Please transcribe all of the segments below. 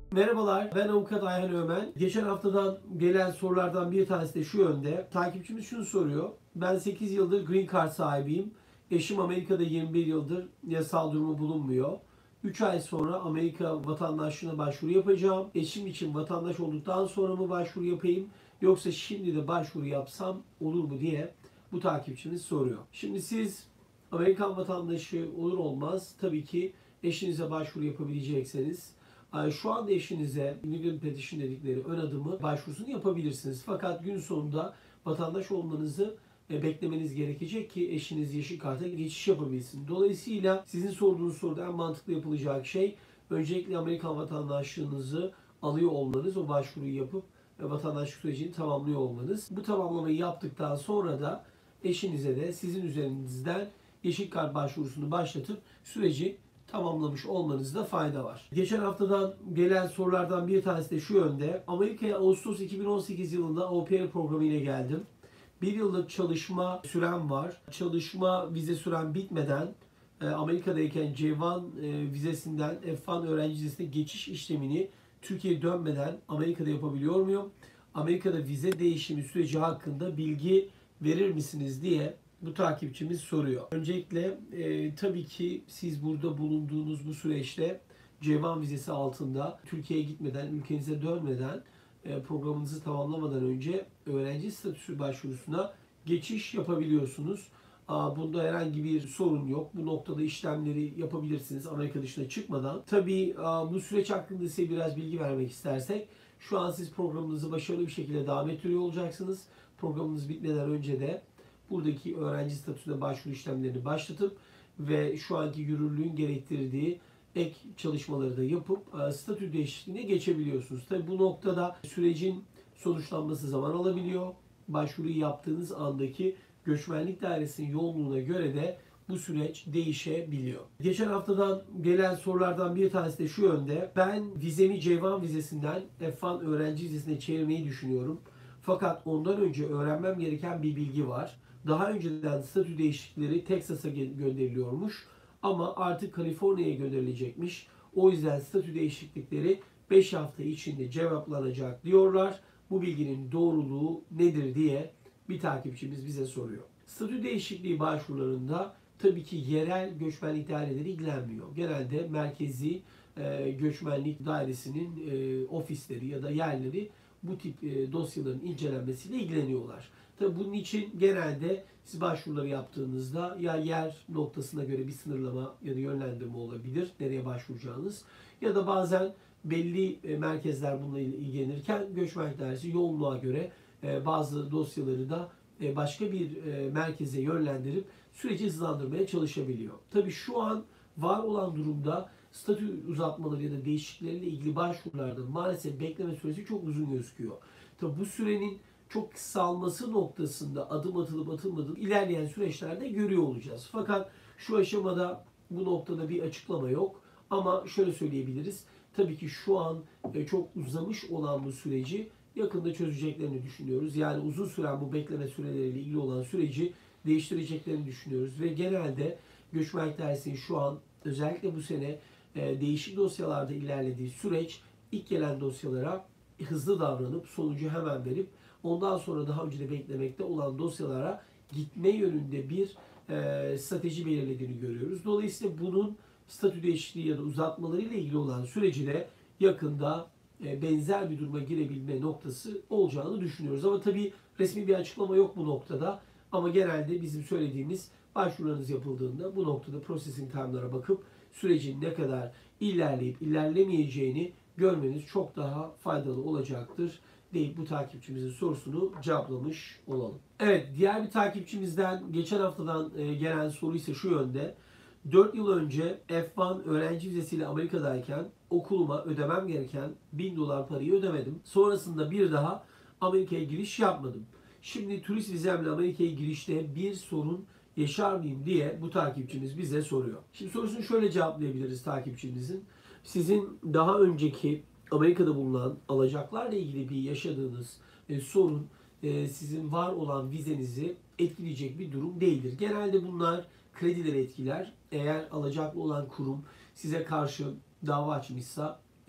Merhabalar, ben avukat Ayhan Ömen. Geçen haftadan gelen sorulardan bir tanesi de şu yönde. Takipçimiz şunu soruyor. Ben 8 yıldır Green Card sahibiyim. Eşim Amerika'da 21 yıldır yasal durumu bulunmuyor. 3 ay sonra Amerika vatandaşlığına başvuru yapacağım. Eşim için vatandaş olduktan sonra mı başvuru yapayım yoksa şimdi de başvuru yapsam olur mu diye bu takipçimiz soruyor. Şimdi siz Amerikan vatandaşı olur olmaz tabii ki eşinize başvuru yapabilecekseniz şu anda eşinize Immigrant Petition dedikleri ön adımı başvurusunu yapabilirsiniz. Fakat gün sonunda vatandaş olmanızı beklemeniz gerekecek ki eşiniz yeşil karta geçiş yapabilsin. Dolayısıyla sizin sorduğunuz soruda en mantıklı yapılacak şey öncelikle Amerikan vatandaşlığınızı alıyor olmanız, o başvuruyu yapıp vatandaşlık sürecini tamamlıyor olmanız. Bu tamamlamayı yaptıktan sonra da eşinize de sizin üzerinizden yeşil kart başvurusunu başlatıp süreci tamamlamış olmanızda fayda var. Geçen haftadan gelen sorulardan bir tanesi de şu yönde. Amerika'ya Ağustos 2018 yılında Au Pair programı ile geldim. Bir yıllık çalışma sürem var. Çalışma vize sürem bitmeden Amerika'dayken C1 vizesinden F1 öğrenci vizesine geçiş işlemini Türkiye'ye dönmeden Amerika'da yapabiliyor muyum? Amerika'da vize değişimi süreci hakkında bilgi verir misiniz diye bu takipçimiz soruyor. Öncelikle tabii ki siz burada bulunduğunuz bu süreçte C1 vizesi altında Türkiye'ye gitmeden, ülkenize dönmeden programınızı tamamlamadan önce öğrenci statüsü başvurusuna geçiş yapabiliyorsunuz. Bunda herhangi bir sorun yok. Bu noktada işlemleri yapabilirsiniz Amerika dışına çıkmadan. Tabii bu süreç hakkında size biraz bilgi vermek istersek, şu an siz programınızı başarılı bir şekilde devam ettiriyor olacaksınız. Programınız bitmeden önce de buradaki öğrenci statüsüne başvuru işlemlerini başlatıp ve şu anki yürürlüğün gerektirdiği ek çalışmaları da yapıp statü değişikliğine geçebiliyorsunuz. Tabi bu noktada sürecin sonuçlanması zaman alabiliyor. Başvuruyu yaptığınız andaki göçmenlik dairesinin yoğunluğuna göre de bu süreç değişebiliyor. Geçen haftadan gelen sorulardan bir tanesi de şu yönde. Ben vizemi C1 vizesinden F1 öğrenci vizesine çevirmeyi düşünüyorum. Fakat ondan önce öğrenmem gereken bir bilgi var. Daha önceden statü değişiklikleri Texas'a gönderiliyormuş ama artık Kaliforniya'ya gönderilecekmiş. O yüzden statü değişiklikleri 5 hafta içinde cevaplanacak diyorlar. Bu bilginin doğruluğu nedir diye bir takipçimiz bize soruyor. Statü değişikliği başvurularında tabii ki yerel göçmenlik daireleri ilgilenmiyor. Genelde merkezi göçmenlik dairesinin ofisleri ya da yerleri bu tip dosyaların incelenmesiyle ilgileniyorlar. Tabii bunun için genelde siz başvuruları yaptığınızda ya yer noktasına göre bir sınırlama ya da yönlendirme olabilir nereye başvuracağınız ya da bazen belli merkezler bununla ilgilenirken göçmenlik dairesi yoğunluğa göre bazı dosyaları da başka bir merkeze yönlendirip süreci hızlandırmaya çalışabiliyor. Tabii şu an var olan durumda statü uzatmaları ya da değişiklikleriyle ilgili başvurularda maalesef bekleme süresi çok uzun gözüküyor. Tabii bu sürenin çok kısalması noktasında adım atılıp atılmadığını ilerleyen süreçlerde görüyor olacağız. Fakat şu aşamada bu noktada bir açıklama yok. Ama şöyle söyleyebiliriz. Tabii ki şu an çok uzamış olan bu süreci yakında çözeceklerini düşünüyoruz. Yani uzun süren bu bekleme süreleriyle ilgili olan süreci değiştireceklerini düşünüyoruz. Ve genelde göçmenlik dairesinin şu an özellikle bu sene değişik dosyalarda ilerlediği süreç ilk gelen dosyalara hızlı davranıp sonucu hemen verip ondan sonra daha önce de beklemekte olan dosyalara gitme yönünde bir strateji belirlediğini görüyoruz. Dolayısıyla bunun statü değişikliği ya da uzatmaları ile ilgili olan süreci de yakında benzer bir duruma girebilme noktası olacağını düşünüyoruz. Ama tabii resmi bir açıklama yok bu noktada. Ama genelde bizim söylediğimiz başvurularınız yapıldığında bu noktada processing time'lara bakıp sürecin ne kadar ilerleyip ilerlemeyeceğini görmeniz çok daha faydalı olacaktır deyip bu takipçimizin sorusunu cevaplamış olalım. Evet, diğer bir takipçimizden geçen haftadan gelen soru ise şu yönde. 4 yıl önce F1 öğrenci vizesiyle Amerika'dayken okuluma ödemem gereken $1000 parayı ödemedim. Sonrasında bir daha Amerika'ya giriş yapmadım. Şimdi turist vizemle Amerika'ya girişte bir sorun yaşar mıyım diye bu takipçimiz bize soruyor. Şimdi sorusunu şöyle cevaplayabiliriz takipçimizin. Sizin daha önceki Amerika'da bulunan alacaklarla ilgili bir yaşadığınız sorun sizin var olan vizenizi etkileyecek bir durum değildir. Genelde bunlar kredileri etkiler. Eğer alacaklı olan kurum size karşı dava açmışsa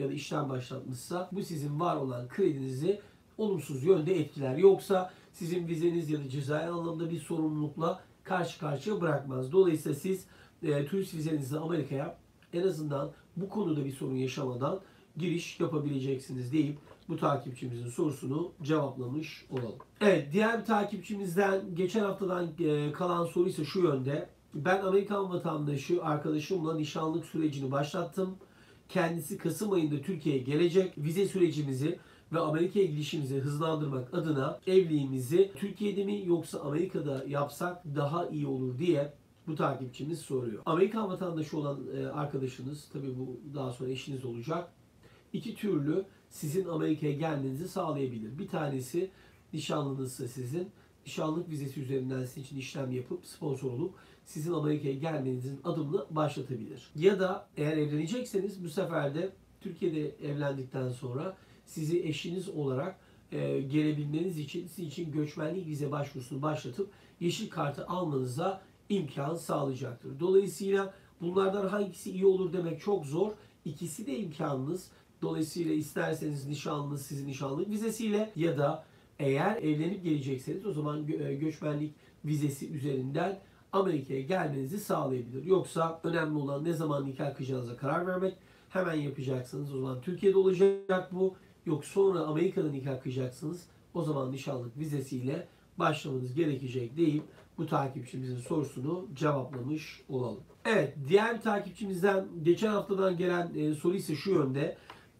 ya da işlem başlatmışsa bu sizin var olan kredinizi olumsuz yönde etkiler. Yoksa sizin vizeniz ya da cezai anlamda bir sorumlulukla karşı karşıya bırakmaz. Dolayısıyla siz turist vizenizle Amerika'ya en azından bu konuda bir sorun yaşamadan giriş yapabileceksiniz deyip bu takipçimizin sorusunu cevaplamış olalım. Evet, diğer bir takipçimizden geçen haftadan kalan soru ise şu yönde. Ben Amerikan vatandaşı arkadaşımla nişanlık sürecini başlattım. Kendisi Kasım ayında Türkiye'ye gelecek. Vize sürecimizi ve Amerika'ya gidişimizi hızlandırmak adına evliliğimizi Türkiye'de mi yoksa Amerika'da yapsak daha iyi olur diye bu takipçimiz soruyor. Amerikan vatandaşı olan arkadaşınız, tabii bu daha sonra eşiniz olacak, iki türlü sizin Amerika'ya gelmenizi sağlayabilir. Bir tanesi nişanlınızsa sizin nişanlık vizesi üzerinden sizin için işlem yapıp sponsor olup sizin Amerika'ya gelmenizin adımını başlatabilir. Ya da eğer evlenecekseniz bu sefer de Türkiye'de evlendikten sonra sizi eşiniz olarak gelebilmeniz için sizin için göçmenlik vize başvurusunu başlatıp yeşil kartı almanıza imkan sağlayacaktır. Dolayısıyla bunlardan hangisi iyi olur demek çok zor. İkisi de imkanınız. Dolayısıyla isterseniz nişanlınız sizin nişanlık vizesiyle ya da eğer evlenip gelecekseniz o zaman göçmenlik vizesi üzerinden Amerika'ya gelmenizi sağlayabilir. Yoksa önemli olan ne zaman nikah kıyacağınıza karar vermek. Hemen yapacaksınız. O zaman Türkiye'de olacak bu. Yok sonra Amerika'da nikah kıyacaksınız. O zaman nişanlık vizesiyle başlamanız gerekecek deyip bu takipçimizin sorusunu cevaplamış olalım. Evet, diğer bir takipçimizden geçen haftadan gelen soru ise şu yönde.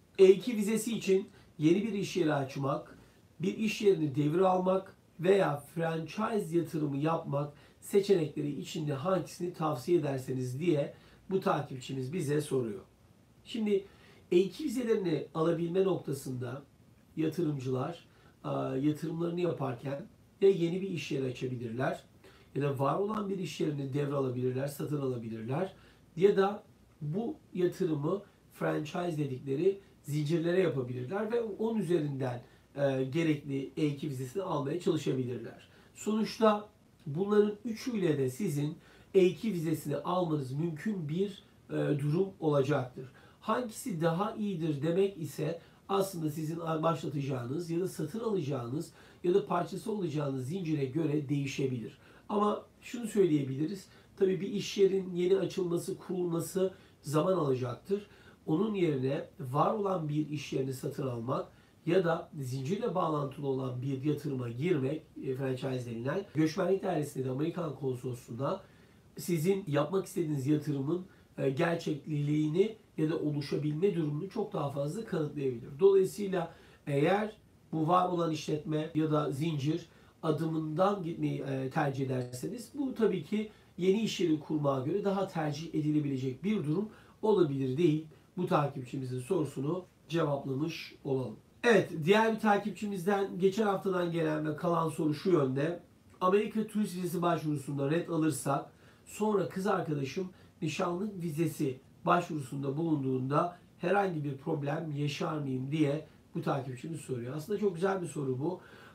E2 vizesi için yeni bir iş yeri açmak, bir iş yerini devralmak veya franchise yatırımı yapmak seçenekleri içinde hangisini tavsiye ederseniz diye bu takipçimiz bize soruyor. Şimdi E2 vizelerini alabilme noktasında yatırımcılar yatırımlarını yaparken ya yeni bir iş yeri açabilirler ya da var olan bir iş yerini devralabilirler, satın alabilirler ya da bu yatırımı franchise dedikleri zincirlere yapabilirler ve onun üzerinden gerekli E2 vizesini almaya çalışabilirler. Sonuçta bunların üçüyle de sizin E2 vizesini almanız mümkün bir durum olacaktır. Hangisi daha iyidir demek ise aslında sizin başlatacağınız ya da satın alacağınız ya da parçası olacağınız zincire göre değişebilir. Ama şunu söyleyebiliriz. Tabii bir iş yerin yeni açılması, kurulması zaman alacaktır. Onun yerine var olan bir iş yerini satın almak ya da zincirle bağlantılı olan bir yatırıma girmek, franchise denilen, göçmenlik dairesinde de Amerikan konsolosluğunda sizin yapmak istediğiniz yatırımın gerçekliğini ya da oluşabilme durumunu çok daha fazla kanıtlayabilir. Dolayısıyla eğer bu var olan işletme ya da zincir adımından gitmeyi tercih ederseniz bu tabii ki yeni iş yeri kurmaya göre daha tercih edilebilecek bir durum olabilir değil. Bu takipçimizin sorusunu cevaplamış olalım. Evet, diğer bir takipçimizden geçen haftadan gelen ve kalan soru şu yönde. Amerika turist vizesi başvurusunda red alırsak sonra kız arkadaşım nişanlık vizesi başvurusunda bulunduğunda herhangi bir problem yaşar mıyım diye bu takipçimiz soruyor. Aslında çok güzel bir soru bu.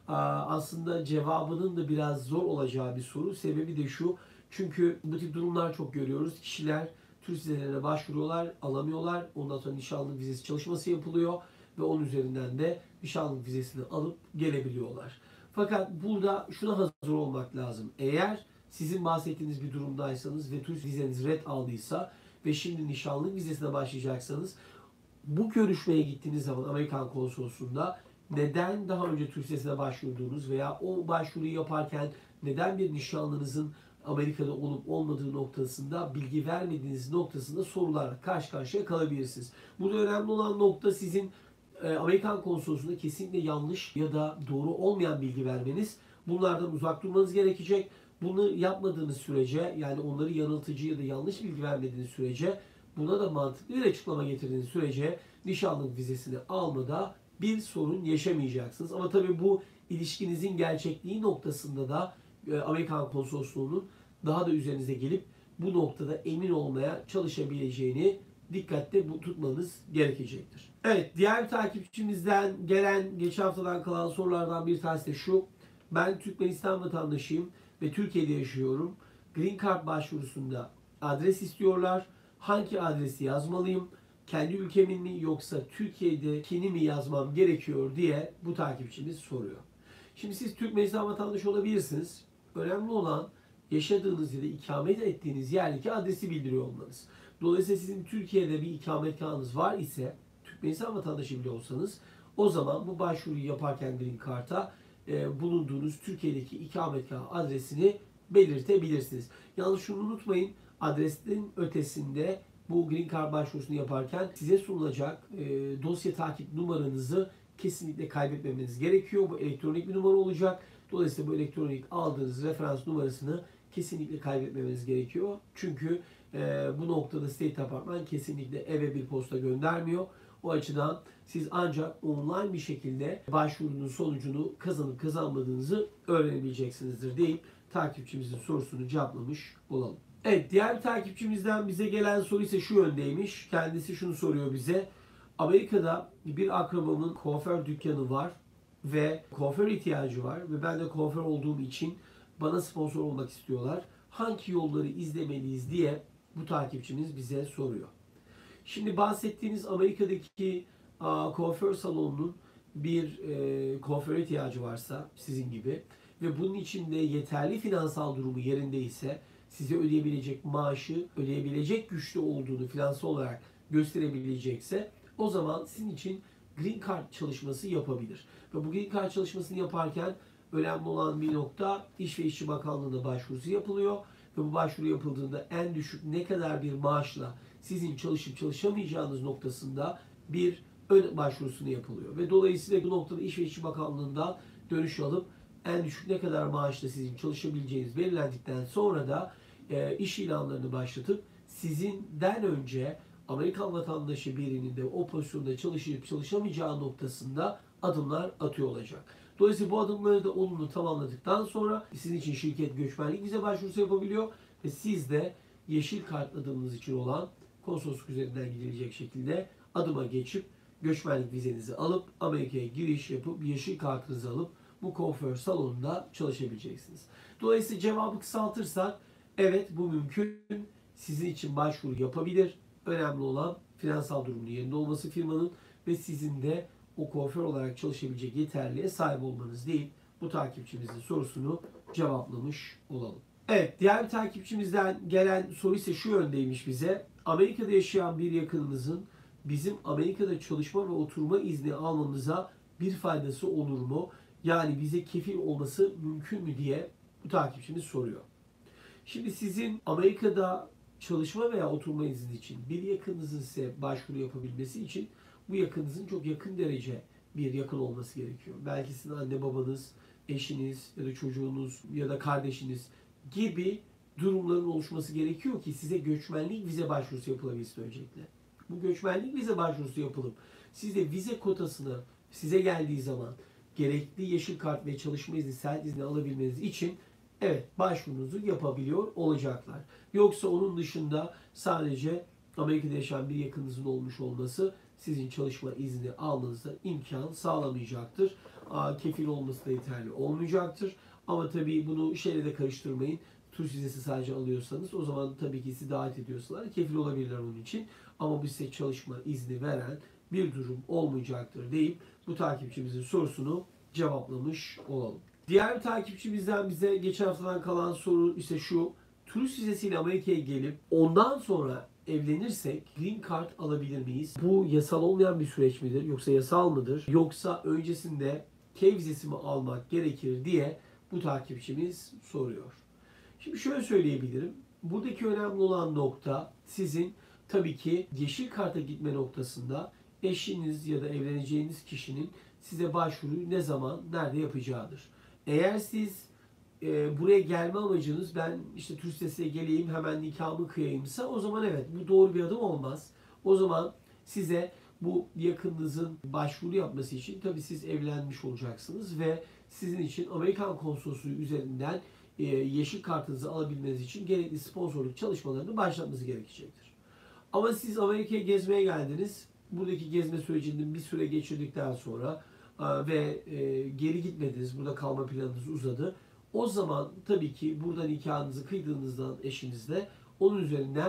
Aslında cevabının da biraz zor olacağı bir soru. Sebebi de şu. Çünkü bu tip durumlar çok görüyoruz. Kişiler turist vizelerine başvuruyorlar, alamıyorlar. Ondan sonra nişanlık vizesi çalışması yapılıyor ve onun üzerinden de nişanlık vizesini alıp gelebiliyorlar. Fakat burada şuna hazır olmak lazım. Eğer sizin bahsettiğiniz bir durumdaysanız ve turist vizeniz red aldıysa ve şimdi nişanlık vizesine başlayacaksanız bu görüşmeye gittiğiniz zaman Amerikan konsolosluğunda neden daha önce turist vizesine başvurduğunuz veya o başvuruyu yaparken neden bir nişanlınızın Amerika'da olup olmadığı noktasında bilgi vermediğiniz noktasında sorularla karşı karşıya kalabilirsiniz. Burada önemli olan nokta sizin Amerikan konsolosluğunda kesinlikle yanlış ya da doğru olmayan bilgi vermeniz. Bunlardan uzak durmanız gerekecek. Bunu yapmadığınız sürece, yani onları yanıltıcı ya da yanlış bilgi vermediğiniz sürece, buna da mantıklı bir açıklama getirdiğiniz sürece nişanlık vizesini almada bir sorun yaşamayacaksınız. Ama tabii bu ilişkinizin gerçekliği noktasında da Amerikan konsolosluğunun daha da üzerinize gelip bu noktada emin olmaya çalışabileceğini dikkatte tutmanız gerekecektir. Evet, diğer bir takipçimizden gelen geçen haftadan kalan sorulardan bir tanesi de şu. Ben Türkmenistan vatandaşıyım ve Türkiye'de yaşıyorum. Green Card başvurusunda adres istiyorlar. Hangi adresi yazmalıyım? kendi ülkemin mi yoksa Türkiye'dekini mi yazmam gerekiyor diye bu takipçimiz soruyor. Şimdi siz Türk meclisi vatandaşı olabilirsiniz. Önemli olan yaşadığınız ya da ikamet ettiğiniz yerdeki adresi bildiriyor olmanız. Dolayısıyla sizin Türkiye'de bir ikametgahınız var ise, Türk meclisi vatandaşı bile olsanız, o zaman bu başvuruyu yaparken Green Card'a bulunduğunuz Türkiye'deki ikametgah adresini belirtebilirsiniz. Yalnız şunu unutmayın, adresin ötesinde bu Green Card başvurusunu yaparken size sunulacak dosya takip numaranızı kesinlikle kaybetmemeniz gerekiyor. Bu elektronik bir numara olacak. Dolayısıyla bu elektronik aldığınız referans numarasını kesinlikle kaybetmemeniz gerekiyor. Çünkü bu noktada State Department kesinlikle eve bir posta göndermiyor. O açıdan siz ancak online bir şekilde başvurunun sonucunu kazanıp kazanmadığınızı öğrenebileceksinizdir deyip takipçimizin sorusunu cevaplamış olalım. Evet, diğer bir takipçimizden bize gelen soru ise şu yöndeymiş. Kendisi şunu soruyor bize. Amerika'da bir akrabamın kuaför dükkanı var ve kuaför ihtiyacı var ve ben de kuaför olduğum için bana sponsor olmak istiyorlar. Hangi yolları izlemeliyiz diye bu takipçimiz bize soruyor. Şimdi bahsettiğiniz Amerika'daki kuaför salonunun bir kuaföre ihtiyacı varsa sizin gibi ve bunun için de yeterli finansal durumu yerindeyse, size ödeyebilecek maaşı ödeyebilecek güçlü olduğunu finansal olarak gösterebilecekse, o zaman sizin için Green Card çalışması yapabilir. Ve bu Green Card çalışmasını yaparken önemli olan bir nokta, İş ve İşçi Bakanlığı'na başvurusu yapılıyor. Ve bu başvuru yapıldığında en düşük ne kadar bir maaşla sizin çalışıp çalışamayacağınız noktasında bir ön başvurusunu yapılıyor. Ve dolayısıyla bu noktada İş ve İşçi Bakanlığı'ndan dönüş alıp en düşük ne kadar maaşla sizin çalışabileceğiniz belirlendikten sonra da iş ilanlarını başlatıp sizinden önce Amerikan vatandaşı birinin de o pozisyonda çalışıp çalışamayacağı noktasında adımlar atıyor olacak. Dolayısıyla bu adımları da olumlu tamamladıktan sonra sizin için şirket göçmenlik vize başvurusu yapabiliyor ve siz de yeşil kart adımınız için olan konsolosluk üzerinden gidilecek şekilde adıma geçip göçmenlik vizenizi alıp Amerika'ya giriş yapıp yeşil kartınızı alıp bu kuaför salonunda çalışabileceksiniz. Dolayısıyla cevabı kısaltırsak, evet bu mümkün. Sizin için başvuru yapabilir. Önemli olan finansal durumunun yerinde olması firmanın ve sizin de o kuaför olarak çalışabilecek yeterliğe sahip olmanız değil. Bu takipçimizin sorusunu cevaplamış olalım. Evet, diğer bir takipçimizden gelen soru ise şu yöndeymiş bize. Amerika'da yaşayan bir yakınımızın bizim Amerika'da çalışma ve oturma izni almamıza bir faydası olur mu? Yani bize kefil olması mümkün mü diye bu takipçimiz soruyor. Şimdi sizin Amerika'da çalışma veya oturma izni için bir yakınınızın size başvuru yapabilmesi için bu yakınınızın çok yakın derece bir yakın olması gerekiyor. Belki sizin anne babanız, eşiniz ya da çocuğunuz ya da kardeşiniz gibi durumların oluşması gerekiyor ki size göçmenlik vize başvurusu yapılabilsin öncelikle. Bu göçmenlik vize başvurusu yapılıp siz de vize kotasını size geldiği zaman gerekli yeşil kart ve çalışma izni, seyahat izni alabilmeniz için evet başvurunuzu yapabiliyor olacaklar. Yoksa onun dışında sadece Amerika'da yaşayan bir yakınınızın olmuş olması sizin çalışma izni almanıza imkan sağlamayacaktır. Kefil olması da yeterli olmayacaktır. Ama tabii bunu şeyle de karıştırmayın. Turist vizesi sadece alıyorsanız o zaman tabii ki sizi davet ediyorsalar kefil olabilirler onun için. Ama bu size çalışma izni veren bir durum olmayacaktır deyip bu takipçimizin sorusunu cevaplamış olalım. Diğer bir takipçimizden bize geçen haftadan kalan soru ise şu. Turist vizesiyle Amerika'ya gelip ondan sonra evlenirsek Green Card alabilir miyiz? Bu yasal olmayan bir süreç midir? Yoksa yasal mıdır? Yoksa öncesinde K vizesi mi almak gerekir diye bu takipçimiz soruyor. Şimdi şöyle söyleyebilirim. Buradaki önemli olan nokta sizin tabii ki yeşil karta gitme noktasında eşiniz ya da evleneceğiniz kişinin size başvuruyu ne zaman, nerede yapacağıdır. Eğer siz buraya gelme amacınız ben işte turist vizesiyle geleyim hemen nikahımı kıyayımsa o zaman evet bu doğru bir adım olmaz. O zaman size bu yakınınızın başvuru yapması için tabii siz evlenmiş olacaksınız ve sizin için Amerikan konsolosluğu üzerinden yeşil kartınızı alabilmeniz için gerekli sponsorluk çalışmalarını başlatmanız gerekecektir. Ama siz Amerika'ya gezmeye geldiniz. Buradaki gezme sürecinde bir süre geçirdikten sonra ve geri gitmediniz. Burada kalma planınız uzadı. O zaman tabii ki burada nikahınızı kıydığınızdan eşinizle onun üzerinden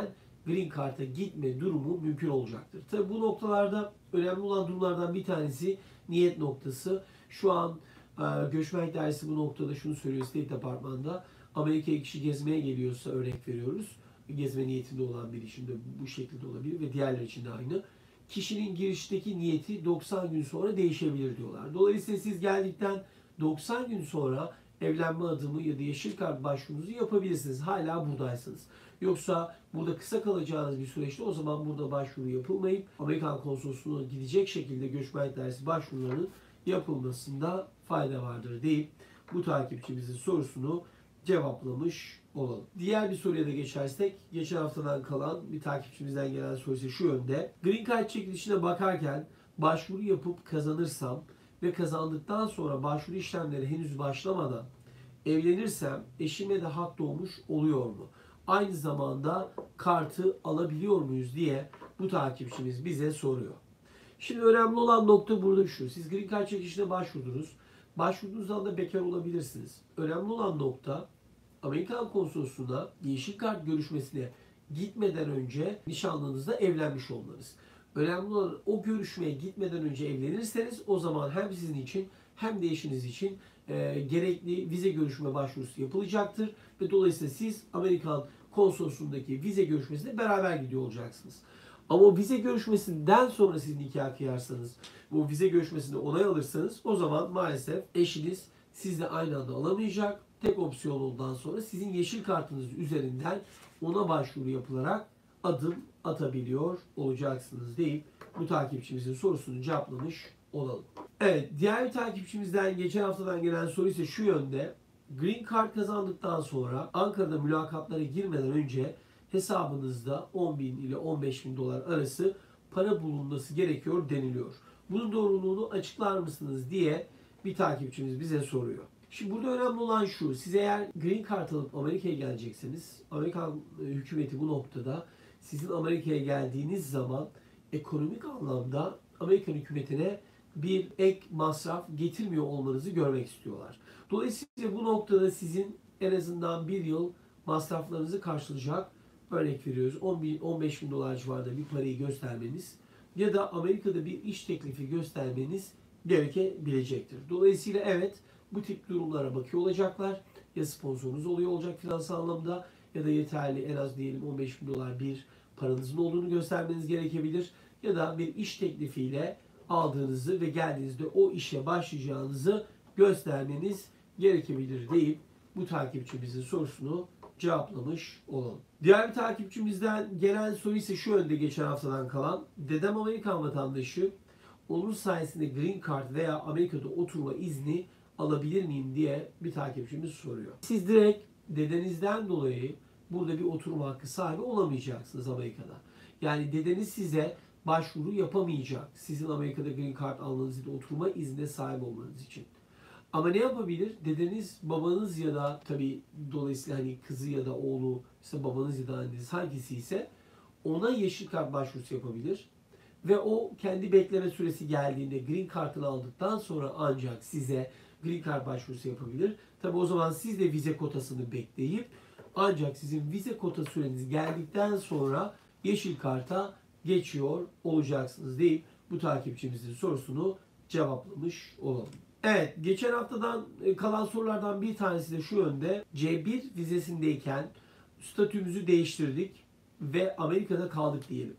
Green Card'a gitme durumu mümkün olacaktır. Tabi bu noktalarda önemli olan durumlardan bir tanesi niyet noktası. Şu an Göçmenlik Dairesi bu noktada şunu söylüyor State Department'da. Amerika'ya kişi gezmeye geliyorsa örnek veriyoruz. Gezme niyetinde olan biri için de bu şekilde olabilir ve diğerler için de aynı. Kişinin girişteki niyeti 90 gün sonra değişebilir diyorlar. Dolayısıyla siz geldikten 90 gün sonra evlenme adımı ya da yeşil kart başvurunuzu yapabilirsiniz. Hala buradaysanız. Yoksa burada kısa kalacağınız bir süreçte o zaman burada başvuru yapılmayıp Amerikan konsolosluğuna gidecek şekilde göçmenlik dairesi başvurularının yapılmasında fayda vardır deyip bu takipçimizin sorusunu cevaplamış olalım. Diğer bir soruya da geçersek, geçen haftadan kalan bir takipçimizden gelen soru ise şu yönde. Green Card çekilişine bakarken başvuru yapıp kazanırsam ve kazandıktan sonra başvuru işlemleri henüz başlamadan evlenirsem eşime de hak doğmuş oluyor mu? Aynı zamanda kartı alabiliyor muyuz diye bu takipçimiz bize soruyor. Şimdi önemli olan nokta burada şu. Siz Green Card çekilişine başvurdunuz. Başvurduğunuz anda bekar olabilirsiniz. Önemli olan nokta Amerikan konsolosluğuna yeşil kart görüşmesine gitmeden önce nişanlınızla evlenmiş olmanız. Önemli olan o görüşmeye gitmeden önce evlenirseniz o zaman hem sizin için hem de eşiniz için gerekli vize görüşme başvurusu yapılacaktır. Ve dolayısıyla siz Amerikan konsolosluğundaki vize görüşmesine beraber gidiyor olacaksınız. Ama o vize görüşmesinden sonra siz nikah kıyarsanız, bu vize görüşmesinde onay alırsanız o zaman maalesef eşiniz sizle aynı anda alamayacak. Tek opsiyon olduktan sonra sizin yeşil kartınız üzerinden ona başvuru yapılarak adım atabiliyor olacaksınız deyip bu takipçimizin sorusunu cevaplamış olalım. Evet, diğer bir takipçimizden geçen haftadan gelen soru ise şu yönde. Green Card kazandıktan sonra Ankara'da mülakatlara girmeden önce hesabınızda 10.000 ile 15.000 dolar arası para bulunması gerekiyor deniliyor. Bunun doğruluğunu açıklar mısınız diye bir takipçimiz bize soruyor. Şimdi burada önemli olan şu, siz eğer Green Card alıp Amerika'ya gelecekseniz, Amerikan hükümeti bu noktada sizin Amerika'ya geldiğiniz zaman ekonomik anlamda Amerikan hükümetine bir ek masraf getirmiyor olmanızı görmek istiyorlar. Dolayısıyla bu noktada sizin en azından bir yıl masraflarınızı karşılayacak, örnek veriyoruz 15 bin dolar civarında bir parayı göstermeniz ya da Amerika'da bir iş teklifi göstermeniz gerekebilecektir. Dolayısıyla evet, bu tip durumlara bakıyor olacaklar. Ya sponsorunuz oluyor olacak finansal anlamda ya da yeterli en az diyelim 15 bin dolar bir paranızın olduğunu göstermeniz gerekebilir. Ya da bir iş teklifiyle aldığınızı ve geldiğinizde o işe başlayacağınızı göstermeniz gerekebilir deyip bu takipçimizin sorusunu cevaplamış olalım. Diğer bir takipçimizden gelen soru ise şu yönde geçen haftadan kalan. Dedem Amerikan vatandaşı, onun sayesinde Green Card veya Amerika'da oturma izni alabilir miyim diye bir takipçimiz soruyor. Siz direkt dedenizden dolayı burada bir oturma hakkı sahibi olamayacaksınız Amerika'da. Yani dedeniz size başvuru yapamayacak. Sizin Amerika'da Green Card almanız ya da oturma iznine sahip olmanız için. Ama ne yapabilir? Dedeniz, babanız ya da tabii dolayısıyla hani kızı ya da oğlu, işte babanız ya da anneniz hangisi ise ona yeşil kart başvurusu yapabilir. Ve o kendi bekleme süresi geldiğinde Green Card'ını aldıktan sonra ancak size Green Card başvurusu yapabilir. Tabii o zaman siz de vize kotasını bekleyip ancak sizin vize kota süreniz geldikten sonra yeşil karta geçiyor olacaksınız deyip bu takipçimizin sorusunu cevaplamış olalım. Evet, geçen haftadan kalan sorulardan bir tanesi de şu yönde. C1 vizesindeyken statümüzü değiştirdik ve Amerika'da kaldık diyelim.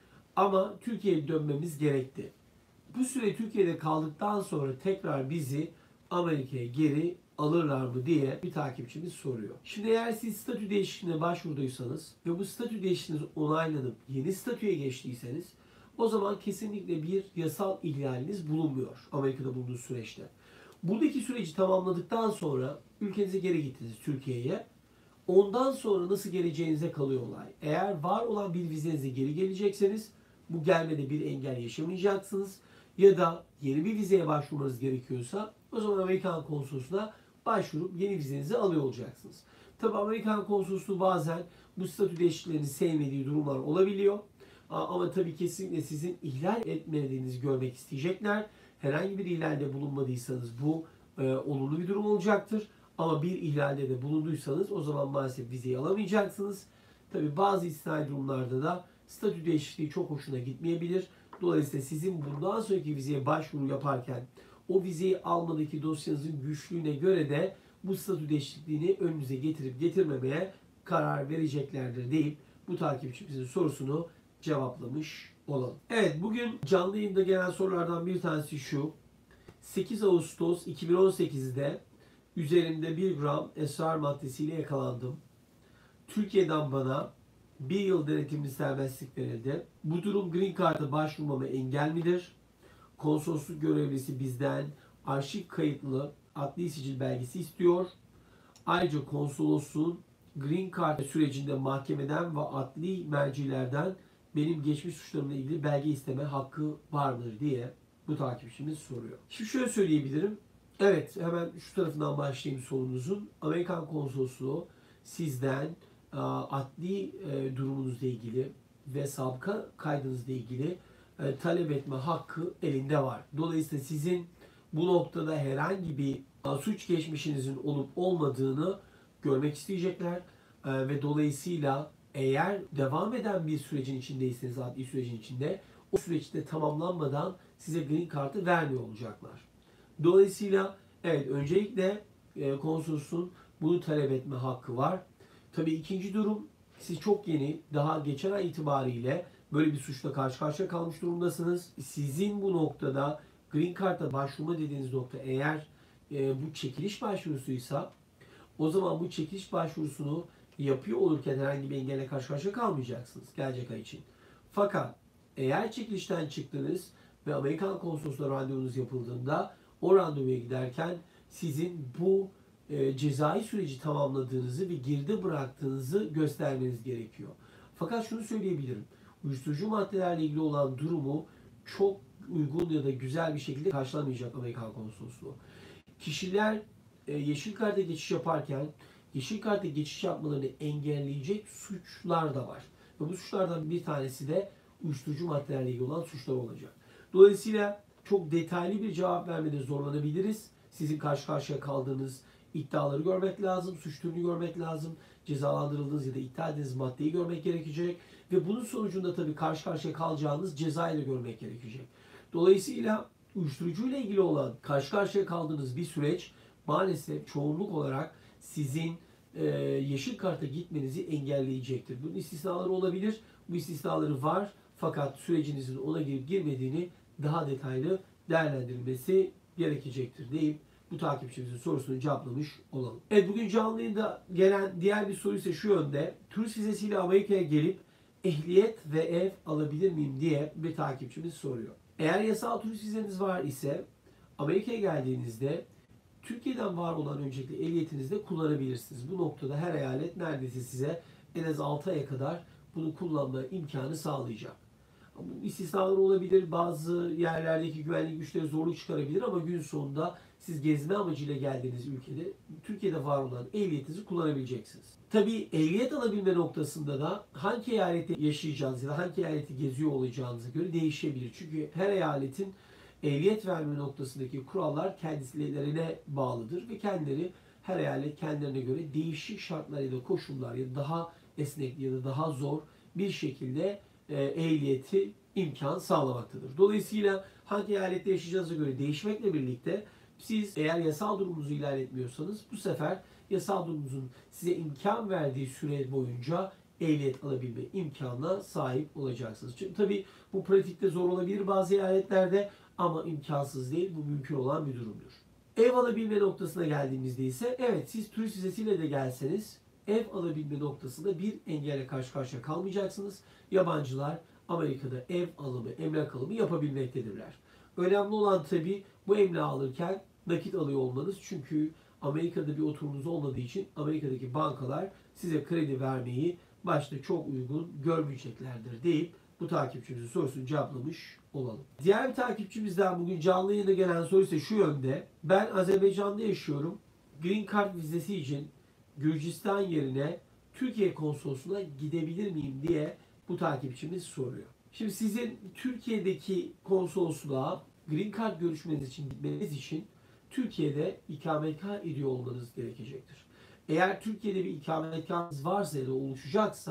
Ama Türkiye'ye dönmemiz gerekti. Bu süre Türkiye'de kaldıktan sonra tekrar bizi Amerika'ya geri alırlar mı diye bir takipçimiz soruyor. Şimdi eğer siz statü değişikliğine başvurduysanız ve bu statü değişikliğiniz onaylanıp yeni statüye geçtiyseniz o zaman kesinlikle bir yasal ihlaliniz bulunmuyor Amerika'da bulunduğu süreçte. Buradaki süreci tamamladıktan sonra ülkenize geri gittiniz Türkiye'ye. Ondan sonra nasıl geleceğinize kalıyor olay. Eğer var olan bir vizenize geri gelecekseniz bu gelmede bir engel yaşamayacaksınız. Ya da yeni bir vizeye başvurmanız gerekiyorsa o zaman Amerikan konsolosluğuna başvurup yeni vizenizi alıyor olacaksınız. Tabi Amerikan konsolosluğu bazen bu statü değişikliklerini sevmediği durumlar olabiliyor. Ama tabii kesinlikle sizin ihlal etmediğinizi görmek isteyecekler. Herhangi bir ihlalde bulunmadıysanız bu olumlu bir durum olacaktır. Ama bir ihlalde de bulunduysanız o zaman maalesef vizeyi alamayacaksınız. Tabi bazı istisnai durumlarda da statü değişikliği çok hoşuna gitmeyebilir. Dolayısıyla sizin bundan sonraki vizeye başvuru yaparken o vizeyi almadaki dosyanızın güçlüğüne göre de bu statü değişikliğini önünüze getirip getirmemeye karar vereceklerdir deyip bu takipçimizin sorusunu cevaplamış olalım. Evet, bugün canlı yayında gelen sorulardan bir tanesi şu. 8 Ağustos 2018'de üzerimde 1 gram esrar maddesiyle yakalandım. Türkiye'den bana 1 yıl denetimli serbestlik verildi. Bu durum Green Card'a başvurmama engel midir? Konsolosluk görevlisi bizden arşiv kayıtlı adli sicil belgesi istiyor. Ayrıca konsolosluğun Green Card sürecinde mahkemeden ve adli mercilerden benim geçmiş suçlarımla ilgili belge isteme hakkı var mıdır diye bu takipçimiz soruyor. Şimdi şöyle söyleyebilirim. Evet, hemen şu tarafından başlayayım sorunuzun. Amerikan konsolosluğu sizden adli durumunuzla ilgili ve sabıka kaydınızla ilgili talep etme hakkı elinde var. Dolayısıyla sizin bu noktada herhangi bir suç geçmişinizin olup olmadığını görmek isteyecekler ve dolayısıyla eğer devam eden bir sürecin içindeyseniz, adli sürecin içinde, o süreçte tamamlanmadan size Green Card'ı vermiyor olacaklar. Dolayısıyla evet, öncelikle konsolosluğun bunu talep etme hakkı var. Tabii ikinci durum, siz çok yeni, daha geçen ay itibariyle böyle bir suçla karşı karşıya kalmış durumdasınız. Sizin bu noktada Green Card'a başvurma dediğiniz nokta eğer bu çekiliş başvurusuysa, o zaman bu çekiliş başvurusunu yapıyor olurken herhangi bir engelle karşı karşıya kalmayacaksınız gelecek ay için. Fakat eğer çekilişten çıktınız ve Amerikan konsolosluğuna randevunuz yapıldığında o randevuya giderken sizin bu cezai süreci tamamladığınızı ve geride bıraktığınızı göstermeniz gerekiyor. Fakat şunu söyleyebilirim. Uyuşturucu maddelerle ilgili olan durumu çok uygun ya da güzel bir şekilde karşılamayacak Amerikan konsolosluğu. Kişiler yeşil karta geçiş yaparken yeşil karta geçiş yapmalarını engelleyecek suçlar da var. Ve bu suçlardan bir tanesi de uyuşturucu maddelerle ilgili olan suçlar olacak. Dolayısıyla çok detaylı bir cevap vermede zorlanabiliriz. Sizin karşı karşıya kaldığınız iddiaları görmek lazım, suç türünü görmek lazım, cezalandırıldığınız ya da iddia ettiğiniz maddeyi görmek gerekecek ve bunun sonucunda tabii karşı karşıya kalacağınız cezayı da görmek gerekecek. Dolayısıyla uyuşturucuyla ilgili olan karşı karşıya kaldığınız bir süreç maalesef çoğunluk olarak sizin yeşil karta gitmenizi engelleyecektir. Bunun istisnaları olabilir. Bu istisnaları var. Fakat sürecinizin ona girip girmediğini daha detaylı değerlendirilmesi gerekecektir deyip bu takipçimizin sorusunu cevaplamış olalım. Evet, bugün canlı yayında gelen diğer bir soru ise şu yönde. Turist vizesiyle Amerika'ya gelip ehliyet ve ev alabilir miyim diye bir takipçimiz soruyor. Eğer yasal turist vizeniz var ise Amerika'ya geldiğinizde Türkiye'den var olan öncelikle ehliyetinizi de kullanabilirsiniz. Bu noktada her eyalet neredeyse size en az 6 aya kadar bunu kullanma imkanı sağlayacak. Bu istisnalar olabilir. Bazı yerlerdeki güvenlik güçleri zorluk çıkarabilir ama gün sonunda siz gezme amacıyla geldiğiniz ülkede Türkiye'de var olan ehliyetinizi kullanabileceksiniz. Tabii ehliyet alabilme noktasında da hangi eyalette yaşayacağınız ya da hangi eyaleti geziyor olacağınıza göre değişebilir. Çünkü her eyaletin ehliyet verme noktasındaki kurallar kendilerine bağlıdır ve kendileri her eyalet kendilerine göre değişik şartlar ya da koşullar ya da daha esnek ya da daha zor bir şekilde ehliyeti imkan sağlamaktadır. Dolayısıyla hangi eyalette yaşayacağınıza göre değişmekle birlikte siz eğer yasal durumunuzu ilan etmiyorsanız bu sefer yasal durumunuzun size imkan verdiği süre boyunca ehliyet alabilme imkanına sahip olacaksınız. Çünkü tabii bu pratikte zor olabilir bazı eyaletlerde ama imkansız değil. Bu mümkün olan bir durumdur. Ev alabilme noktasına geldiğimizde ise evet, siz turist vizesiyle de gelseniz ev alabilme noktasında bir engelle karşı karşıya kalmayacaksınız. Yabancılar Amerika'da ev alımı, emlak alımı yapabilmektedirler. Önemli olan tabii bu emlağı alırken nakit alıyor olmanız. Çünkü Amerika'da bir oturumunuz olmadığı için Amerika'daki bankalar size kredi vermeyi başta çok uygun görmeyeceklerdir deyip bu takipçimizin sorusunu cevaplamış olalım. Diğer bir takipçimizden bugün canlı yayına gelen soru ise şu yönde. Ben Azerbaycan'da yaşıyorum. Green Card vizesi için Gürcistan yerine Türkiye konsolosluğuna gidebilir miyim diye bu takipçimiz soruyor. Şimdi sizin Türkiye'deki konsolosluğa Green Card görüşmeniz için gitmeniz için Türkiye'de ikametgah ediyor olmanız gerekecektir. Eğer Türkiye'de bir ikametgahınız varsa ya da oluşacaksa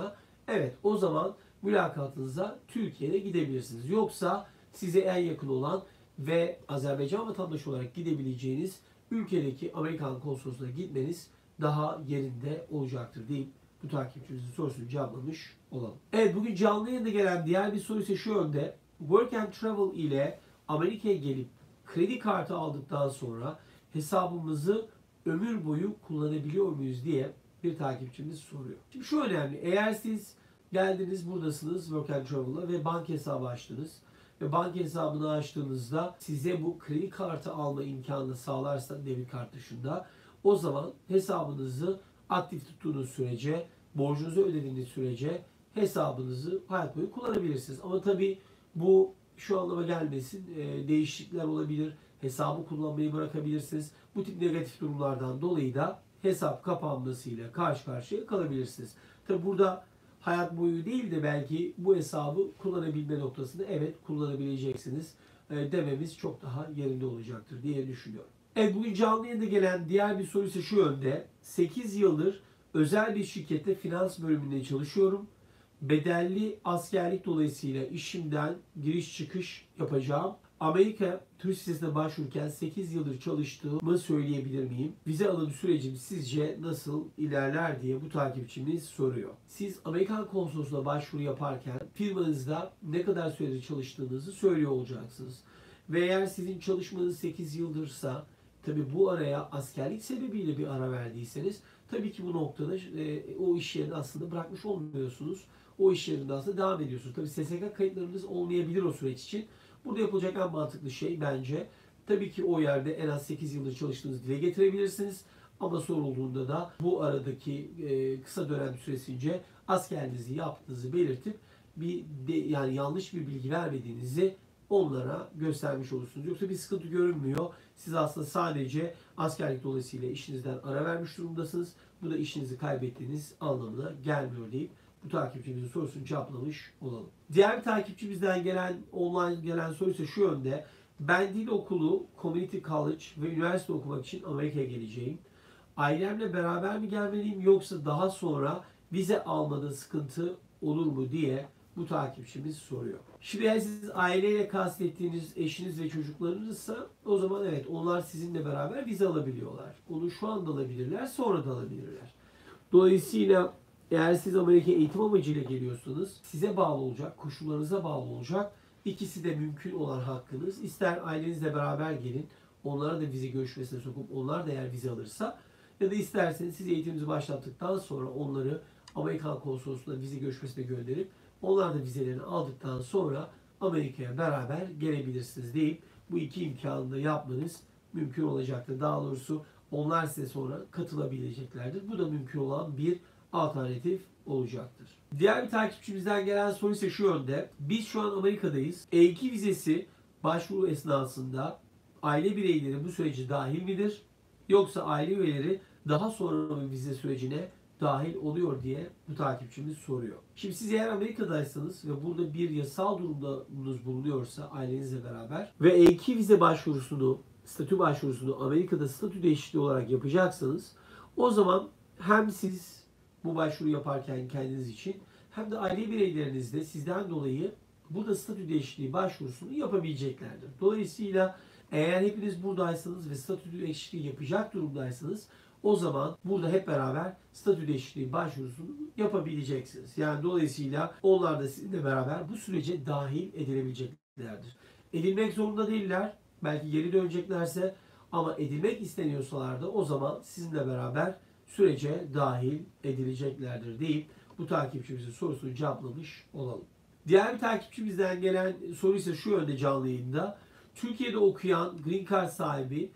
evet o zaman mülakatınıza Türkiye'de gidebilirsiniz. Yoksa size en yakın olan ve Azerbaycan vatandaşı olarak gidebileceğiniz ülkedeki Amerikan konsolosluğuna gitmeniz daha yerinde olacaktır deyip bu takipçimizin sorusunu cevaplamış olalım. Evet, bugün canlı yayında gelen diğer bir soru ise şu yönde. Work and Travel ile Amerika'ya gelip kredi kartı aldıktan sonra hesabımızı ömür boyu kullanabiliyor muyuz diye bir takipçimiz soruyor. Şimdi şu önemli. Eğer siz geldiniz, buradasınız Work and Travel'la ve banka hesabı açtınız ve banka hesabını açtığınızda size bu kredi kartı alma imkanını sağlarsa debit kart dışında, o zaman hesabınızı aktif tuttuğunuz sürece, borcunuzu ödediğiniz sürece hesabınızı hayat boyu kullanabilirsiniz. Ama tabii bu şu anlama gelmesin. Değişiklikler olabilir. Hesabı kullanmayı bırakabilirsiniz. Bu tip negatif durumlardan dolayı da hesap kapanmasıyla karşı karşıya kalabilirsiniz. Tabi burada hayat boyu değil de belki bu hesabı kullanabilme noktasında evet kullanabileceksiniz dememiz çok daha yerinde olacaktır diye düşünüyorum. Evet, bugün canlı yayında gelen diğer bir soru ise şu yönde. 8 yıldır özel bir şirkette finans bölümünde çalışıyorum. Bedelli askerlik dolayısıyla işimden giriş çıkış yapacağım. Amerika turist vizesine başvururken 8 yıldır çalıştığımı söyleyebilir miyim? Vize alım sürecim sizce nasıl ilerler diye bu takipçimiz soruyor. Siz Amerikan konsolosluğuna başvuru yaparken firmanızda ne kadar süredir çalıştığınızı söylüyor olacaksınız. Ve eğer sizin çalışmanız 8 yıldırsa, tabi bu araya askerlik sebebiyle bir ara verdiyseniz, tabii ki bu noktada o iş yerini aslında bırakmış olmuyorsunuz. O iş yerinde aslında devam ediyorsunuz. Tabii SSK kayıtlarınız olmayabilir o süreç için. Burada yapılacak en mantıklı şey bence, tabii ki o yerde en az 8 yıldır çalıştığınızı dile getirebilirsiniz. Ama sorulduğunda da bu aradaki kısa dönem süresince askerliğinizi yaptığınızı belirtip yani yanlış bir bilgi vermediğinizi onlara göstermiş olursunuz. Yoksa bir sıkıntı görünmüyor. Siz aslında sadece askerlik dolayısıyla işinizden ara vermiş durumdasınız. Bu da işinizi kaybettiğiniz anlamına gelmiyor deyip bu takipçimizin sorusunu cevaplamış olalım. Diğer bir takipçimizden gelen online gelen soru ise şu yönde. Ben dil okulu, community college ve üniversite okumak için Amerika'ya geleceğim. Ailemle beraber mi gelmeliyim yoksa daha sonra vize almada sıkıntı olur mu diye bu takipçimiz soruyor. Şimdi eğer siz aileyle kastettiğiniz eşiniz ve çocuklarınızsa, o zaman evet onlar sizinle beraber vize alabiliyorlar. Onu şu anda alabilirler, sonra da alabilirler. Dolayısıyla eğer siz Amerika'ya eğitim amacıyla geliyorsanız size bağlı olacak, koşullarınıza bağlı olacak. İkisi de mümkün olan hakkınız. İster ailenizle beraber gelin, onlara da vize görüşmesine sokup onlar da eğer vize alırsa, ya da isterseniz siz eğitimimizi başlattıktan sonra onları Amerikan konsolosluğuna vize görüşmesine gönderip onlar da vizelerini aldıktan sonra Amerika'ya beraber gelebilirsiniz deyip bu iki imkanı da yapmanız mümkün olacaktır. Daha doğrusu onlar size sonra katılabileceklerdir. Bu da mümkün olan bir alternatif olacaktır. Diğer bir takipçimizden gelen soru ise şu yönde. Biz şu an Amerika'dayız. E2 vizesi başvuru esnasında aile bireyleri bu sürece dahil midir? Yoksa aile üyeleri daha sonra bir vize sürecine dahil oluyor diye bu takipçimiz soruyor. Şimdi siz eğer Amerika'daysanız ve burada bir yasal durumunuz bulunuyorsa ailenizle beraber ve E2 vize başvurusunu, statü başvurusunu Amerika'da statü değişikliği olarak yapacaksanız, o zaman hem siz bu başvuru yaparken kendiniz için hem de aile bireyleriniz de sizden dolayı burada statü değişikliği başvurusunu yapabileceklerdir. Dolayısıyla eğer hepiniz buradaysanız ve statü değişikliği yapacak durumdaysanız, o zaman burada hep beraber statü değişikliği başvurusunu yapabileceksiniz. Yani dolayısıyla onlar da sizinle beraber bu sürece dahil edilebileceklerdir. Edilmek zorunda değiller. Belki geri döneceklerse, ama edilmek isteniyorsalar da o zaman sizinle beraber sürece dahil edileceklerdir deyip bu takipçimizin sorusunu cevaplamış olalım. Diğer bir takipçimizden gelen soru ise şu yönde canlı yayında. Türkiye'de okuyan Green Card sahibi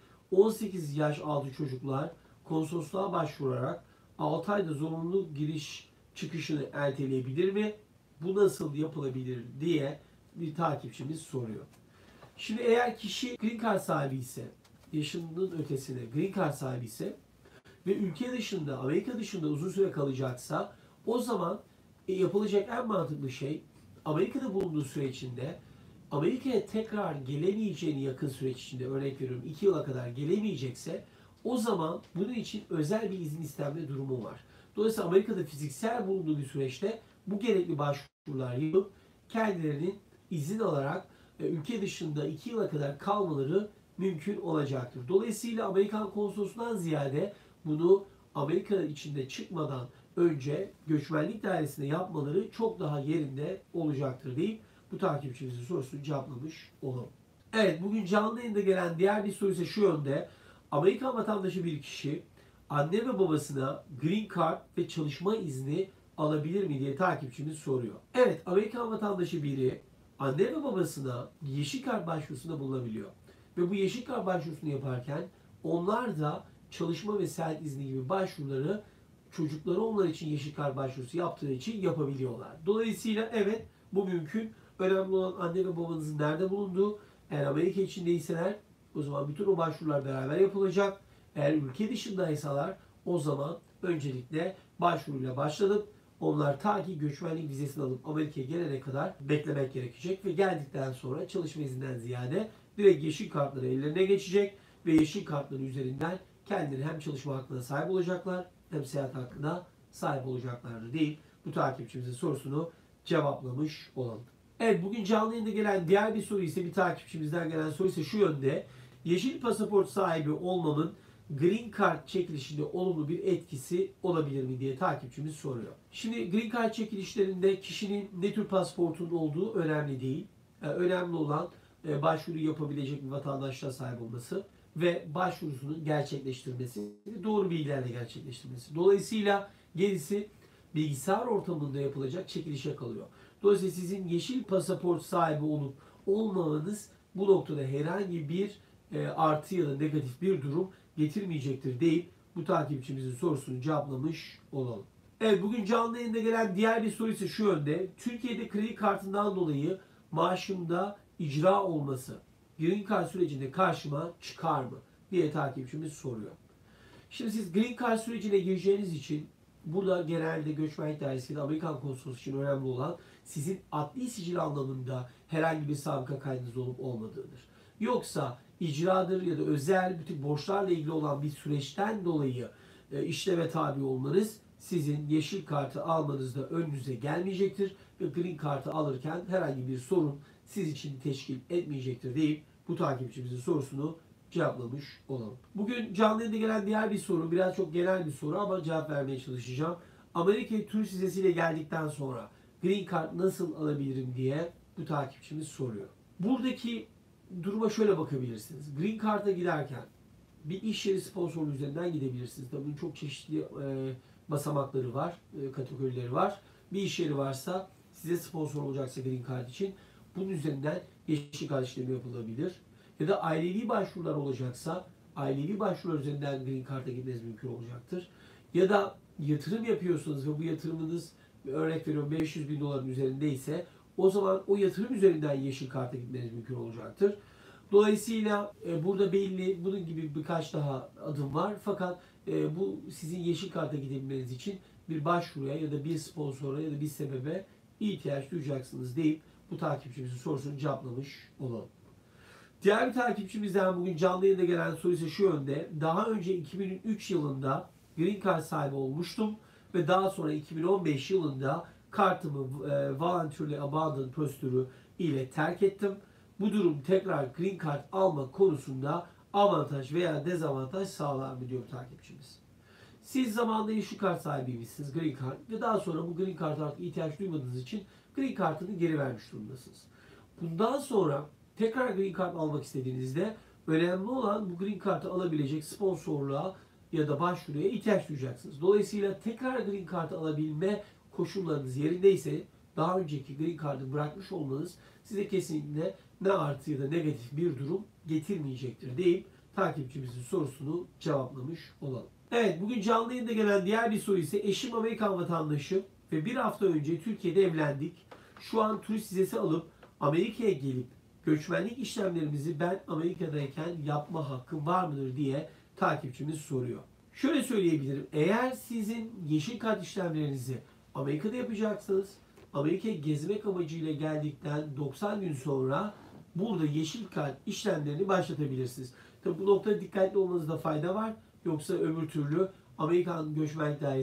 18 yaş altı çocuklar konsolosluğa başvurarak 6 ayda zorunlu giriş çıkışını erteleyebilir mi? Bu nasıl yapılabilir diye bir takipçimiz soruyor. Şimdi eğer kişi Green Card sahibi ise, yaşının ötesine Green Card sahibi ise ve ülke dışında, Amerika dışında uzun süre kalacaksa, o zaman yapılacak en mantıklı şey, Amerika'da bulunduğu süre içinde Amerika'ya tekrar gelemeyeceğini yakın süreç içinde, örnek veriyorum 2 yıla kadar gelemeyecekse, o zaman bunun için özel bir izin istenme durumu var. Dolayısıyla Amerika'da fiziksel bulunduğu bir süreçte bu gerekli başvurular yapıp kendilerinin izin alarak ülke dışında 2 yıla kadar kalmaları mümkün olacaktır. Dolayısıyla Amerikan konsolosundan ziyade bunu Amerika içinde çıkmadan önce göçmenlik dairesinde yapmaları çok daha yerinde olacaktır deyip bu takipçimizin sorusunu cevaplamış olalım. Evet, bugün canlı yayında gelen diğer bir soru ise şu yönde. Amerikan vatandaşı bir kişi anne ve babasına green card ve çalışma izni alabilir mi diye takipçimiz soruyor. Evet, Amerikan vatandaşı biri anne ve babasına yeşil kart başvurusunda bulunabiliyor. Ve bu yeşil kart başvurusunu yaparken onlar da çalışma ve seyahat izni gibi başvuruları çocukları onlar için yeşil kart başvurusu yaptığı için yapabiliyorlar. Dolayısıyla evet, bu mümkün. Önemli olan anne ve babanızın nerede bulunduğu. Eğer Amerika içindeyseler o zaman bütün o başvurular beraber yapılacak. Eğer ülke dışındaysalar o zaman öncelikle başvuruyla başlanıp onlar ta ki göçmenlik vizesini alıp Amerika'ya gelene kadar beklemek gerekecek ve geldikten sonra çalışma izinden ziyade direkt yeşil kartları ellerine geçecek ve yeşil kartların üzerinden kendileri hem çalışma hakkına sahip olacaklar hem seyahat hakkına sahip olacaklardır değil. Bu takipçimizin sorusunu cevaplamış olalım. Evet, bugün canlı yayında gelen diğer bir soru ise bir takipçimizden gelen soru ise şu yönde. Yeşil pasaport sahibi olmamın Green Card çekilişinde olumlu bir etkisi olabilir mi diye takipçimiz soruyor. Şimdi Green Card çekilişlerinde kişinin ne tür pasaportun olduğu önemli değil. Önemli olan başvuru yapabilecek bir vatandaşlığa sahip olması ve başvurusunu gerçekleştirmesi, doğru bilgilerle gerçekleştirmesi. Dolayısıyla gerisi bilgisayar ortamında yapılacak çekilişe kalıyor. Dolayısıyla sizin yeşil pasaport sahibi olup olmamanız bu noktada herhangi bir artı ya da negatif bir durum getirmeyecektir deyip bu takipçimizin sorusunu cevaplamış olalım. Evet, bugün canlı yayında gelen diğer bir soru ise şu yönde. Türkiye'de kredi kartından dolayı maaşımda icra olması Green Card sürecinde karşıma çıkar mı diye takipçimiz soruyor. Şimdi siz Green Card sürecine gireceğiniz için burada genelde göçmenlik dairesi ya da Amerikan konsolosu için önemli olan sizin adli sicil anlamında herhangi bir sabıka kaydınız olup olmadığıdır. Yoksa icradır ya da özel bütün borçlarla ilgili olan bir süreçten dolayı işleme tabi olmanız sizin yeşil kartı almanızda önünüze gelmeyecektir ve green kartı alırken herhangi bir sorun siz için teşkil etmeyecektir deyip bu takipçimizin sorusunu cevaplamış olalım. Bugün canlı yayında gelen diğer bir soru, biraz çok genel bir soru ama cevap vermeye çalışacağım. Amerika'ya turist vizesiyle geldikten sonra Green Card nasıl alabilirim diye bu takipçimiz soruyor. Buradaki duruma şöyle bakabilirsiniz. Green Card'a giderken bir iş yeri sponsorluğu üzerinden gidebilirsiniz. Tabii bunun çok çeşitli basamakları var, kategorileri var. Bir iş yeri varsa size sponsor olacaksa Green Card için bunun üzerinden yeşil kart işlemi yapılabilir. Ya da ailevi başvurular olacaksa ailevi başvurular üzerinden Green Card'a gitmeniz mümkün olacaktır. Ya da yatırım yapıyorsanız ve bu yatırımınız örnek veriyorum 500 bin doların üzerindeyse o zaman o yatırım üzerinden yeşil karta gitmeniz mümkün olacaktır. Dolayısıyla burada belli bunun gibi birkaç daha adım var. Fakat bu sizin yeşil karta gidebilmeniz için bir başvuruya ya da bir sponsora ya da bir sebebe ihtiyaç duyacaksınız deyip bu takipçimizin sorusunu cevaplamış olalım. Diğer bir takipçimizden bugün canlı yayında gelen soru ise şu yönde. Daha önce 2003 yılında Green Card sahibi olmuştum ve daha sonra 2015 yılında kartımı voluntarily abandon prosedürü ile terk ettim. Bu durum tekrar Green Card alma konusunda avantaj veya dezavantaj sağlar mı diyor takipçimiz. Siz zamanında yeşil kart sahibiymişsiniz, Green Card, ve daha sonra bu Green Card'a artık ihtiyaç duymadığınız için Green Card'ını geri vermiş durumdasınız. Bundan sonra tekrar Green Card almak istediğinizde önemli olan bu Green Card'ı alabilecek sponsorluğa ya da başvuruya ihtiyaç duyacaksınız. Dolayısıyla tekrar Green Card'ı alabilme koşullarınız yerindeyse daha önceki Green Card'ı bırakmış olmanız size kesinlikle ne artı ya da negatif bir durum getirmeyecektir deyip takipçimizin sorusunu cevaplamış olalım. Evet, bugün canlı yayında gelen diğer bir soru ise eşim Amerikan vatandaşı ve bir hafta önce Türkiye'de evlendik. Şu an turist vizesi alıp Amerika'ya gelip göçmenlik işlemlerimizi ben Amerika'dayken yapma hakkım var mıdır diye takipçimiz soruyor. Şöyle söyleyebilirim. Eğer sizin yeşil kart işlemlerinizi Amerika'da yapacaksınız, Amerika'ya gezmek amacıyla geldikten 90 gün sonra burada yeşil kart işlemlerini başlatabilirsiniz. Tabi bu noktada dikkatli olmanızda fayda var. Yoksa öbür türlü Amerikan Göçmenlik Dairesi